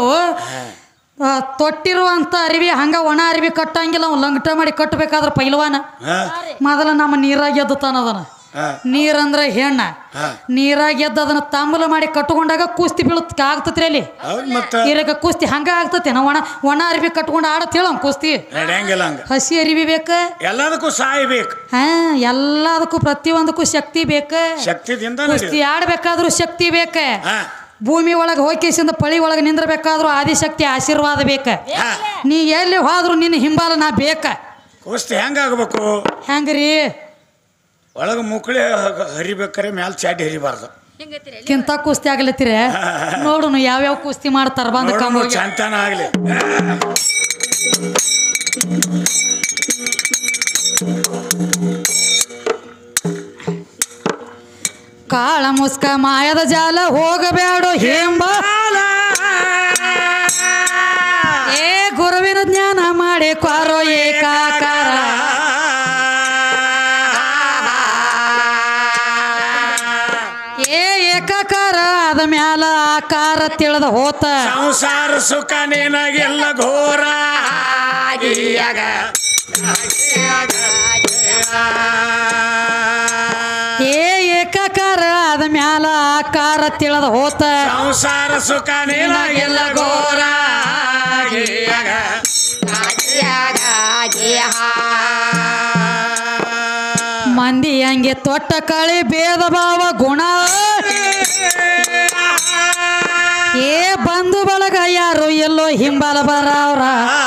ತೊಟ್ಟಿರುವಂತ ಅರಿವಿ ಹಂಗ ಒಣ ಅರಿವಿ ಕಟ್ಟಂಗಿಲ್ಲ. ಅವ್ನು ಲಂಗಟ ಮಾಡಿ ಕಟ್ಟಬೇಕಾದ್ರ ಪೈಲ್ವಾನ ಮೊದಲ ನಮ್ಮ ನೀರಾಗಿ ಎದ್ದುತ್ತಾನದನ. ನೀರಂದ್ರೆ ಹೆಣ್ಣ, ನೀರಾಗಿ ಎದ್ದು ಅದನ್ನ ತಾಂಬೂಲ ಮಾಡಿ ಕಟ್ಕೊಂಡಾಗ ಕುಸ್ತಿ ಬೀಳತ್ ಆಗ್ತತ್ರಿ. ಅಲ್ಲಿ ಇರಾಗ ಕುಸ್ತಿ ಹಂಗ ಆಗ್ತತಿ. ಒಣ ಅರಿವಿ ಕಟ್ಕೊಂಡು ಆಡತ್ ಹೇಳ ಕುಸ್ತಿ. ಹಸಿ ಅರಿವಿ ಬೇಕ, ಎಲ್ಲದಕ್ಕೂ ಸಾಯಿ ಬೇಕು. ಎಲ್ಲದಕ್ಕೂ ಪ್ರತಿಯೊಂದಕ್ಕೂ ಶಕ್ತಿ ಬೇಕ. ಕುಸ್ತಿ ಆಡ್ಬೇಕಾದ್ರೂ ಶಕ್ತಿ ಬೇಕ. ಭೂಮಿ ಒಳಗೆ ಹೋಗಿಸಿಂದ ಪಳಿ ಒಳಗೆ ನಿಂದ್ರಬೇಕಾದ್ರೂ ಆದಿಶಕ್ತಿ ಆಶೀರ್ವಾದ ಬೇಕ. ನೀ ಎಲ್ಲಿ ಹೋದ್ರು ನಿನ್ನ ಹಿಂಬಾಲ ನಾ ಬೇಕ. ಕುಸ್ತಿ ಹೆಂಗಾಗಬೇಕು? ಹೆಂಗ್ರಿ? ಒಳಗೆ ಮುಕ್ಕಳಿ ಹರಿಬೇಕಾರೆ ಮ್ಯಾಲ ಚಾಟಿ ಹರಿಬಾರ್ದು. ಕಿಂತ ಕುಸ್ತಿ ಆಗ್ಲತ್ತೀರ ನೋಡುನು ಯಾವ್ಯಾವ ಕುಸ್ತಿ ಮಾಡ್ತಾರ ಬಂದ ಚಂತನ ಆಗ್ಲಿ. ಕಾಳ ಮುಸ್ಕ ಮಾಯದ ಜಾಲ ಹೋಗಬೇಡ ಹೇಂಬಾಲ. ಏ ಗುರುವಿನ ಜ್ಞಾನ ಮಾಡಿ ಕ್ವಾರೋ ಏಕಾಕಾರ. ಏಕಾಕಾರ ಆದ ಮ್ಯಾಲ ಆಕಾರ ತಿಳಿದ ಹೋತ. ಸಂಸಾರ ಸುಖ ನಿನಗೆಲ್ಲ ಘೋರ. ಏಕಾಕಾರ ಆದ ಮ್ಯಾಲ ಆಕಾರ ತಿಳಿದ ಹೋತ. ಸಂಸಾರ ಸುಖ ನಿನಗೆಲ್ಲ ಘೋರ. ಹಂಗೆ ತೊಟ್ಟ ಕಳಿ ಭೇದ ಭಾವ ಗುಣ ಏ ಬಂಧು ಬಳಗ ಯಾರು ಎಲ್ಲೋ ಹಿಂಬಲ ಬರವ್ರ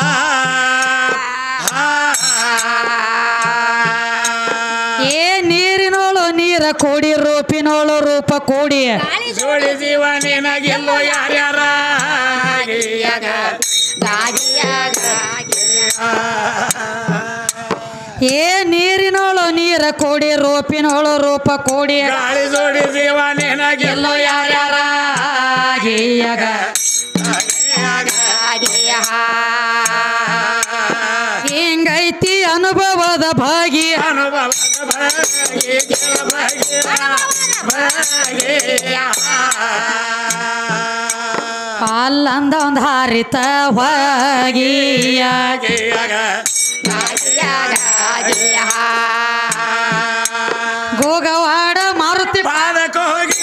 ಏ ನೀರಿನೋಳು ನೀರ ಕೂಡಿ ರೂಪಿನೋಳು ರೂಪ ಕೂಡಿ ಜೋಡಿ ಜೀವನೇನಾಗೆಲ್ಲೋ ಯಾರ್ಯಾರ ಏ ನೀರಿನೋಳು ನೀರ ಕೂಡಿ ರೂಪಿನೋಳು ರೂಪ ಕೂಡಿ ಗಾಳಿ ಜೋಡಿ ಜೀವನೇನಾಗೆಲ್ಲೋ ಯಾರ್ಯಾರ ಹಿಂಗೈತಿ ಅನುಭವದ ಭಾಗಿ ಅಲ್ಲಂದ ಒಂದು ಹಾರಿತ ಹೋಗಿಯ ಗೋಗವಾಡ ಮಾರುತಿ ಪಾದಕ ಹೋಗಿ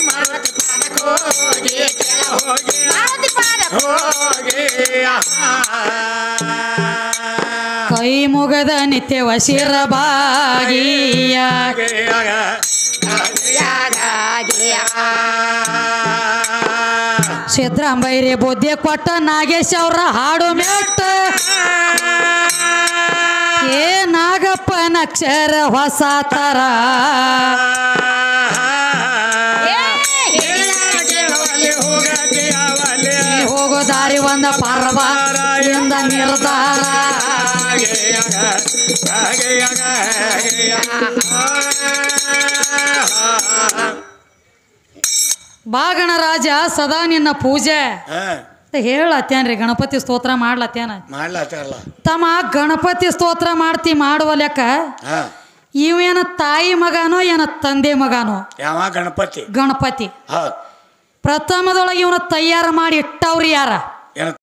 ಕೈ ಮುಗದ ನಿತ್ಯ ವಶಿರ ಭಾಗಿಯ ಸಿದ್ರಾಂಬೈರಿ ಬುದ್ಧಿ ಕೊಟ್ಟ ನಾಗೇಶ್ ಅವರ ಹಾಡು ಮೆಟ್ಟ ಏ ನಾಗಪ್ಪನ ಅಕ್ಷರ ಹೊಸ ತರ ಹೋಗೋ ದಾರಿ ಒಂದ ಪರ್ವ ಇಂದ ನಿರ್ಧಾರ ಬಾಗಣರಾಜ ಸದಾ ನಿನ್ನ ಪೂಜೆ ಹೇಳತ್ತೇನ್ರಿ ಗಣಪತಿ ಸ್ತೋತ್ರ ಮಾಡ್ಲತ್ತೇನ ತಮ್ಮ ಗಣಪತಿ ಸ್ತೋತ್ರ ಮಾಡ್ತಿ ಮಾಡುವ ಲೆಕ್ಕ ಇವೇನ ತಾಯಿ ಮಗನೋ ಏನ ತಂದೆ ಮಗನೋ ಯಾವ ಗಣಪತಿ ಗಣಪತಿ ಪ್ರಥಮದೊಳಗೆ ಇವನ ತಯಾರು ಮಾಡಿ ಇಟ್ಟವ್ರಿ ಯಾರ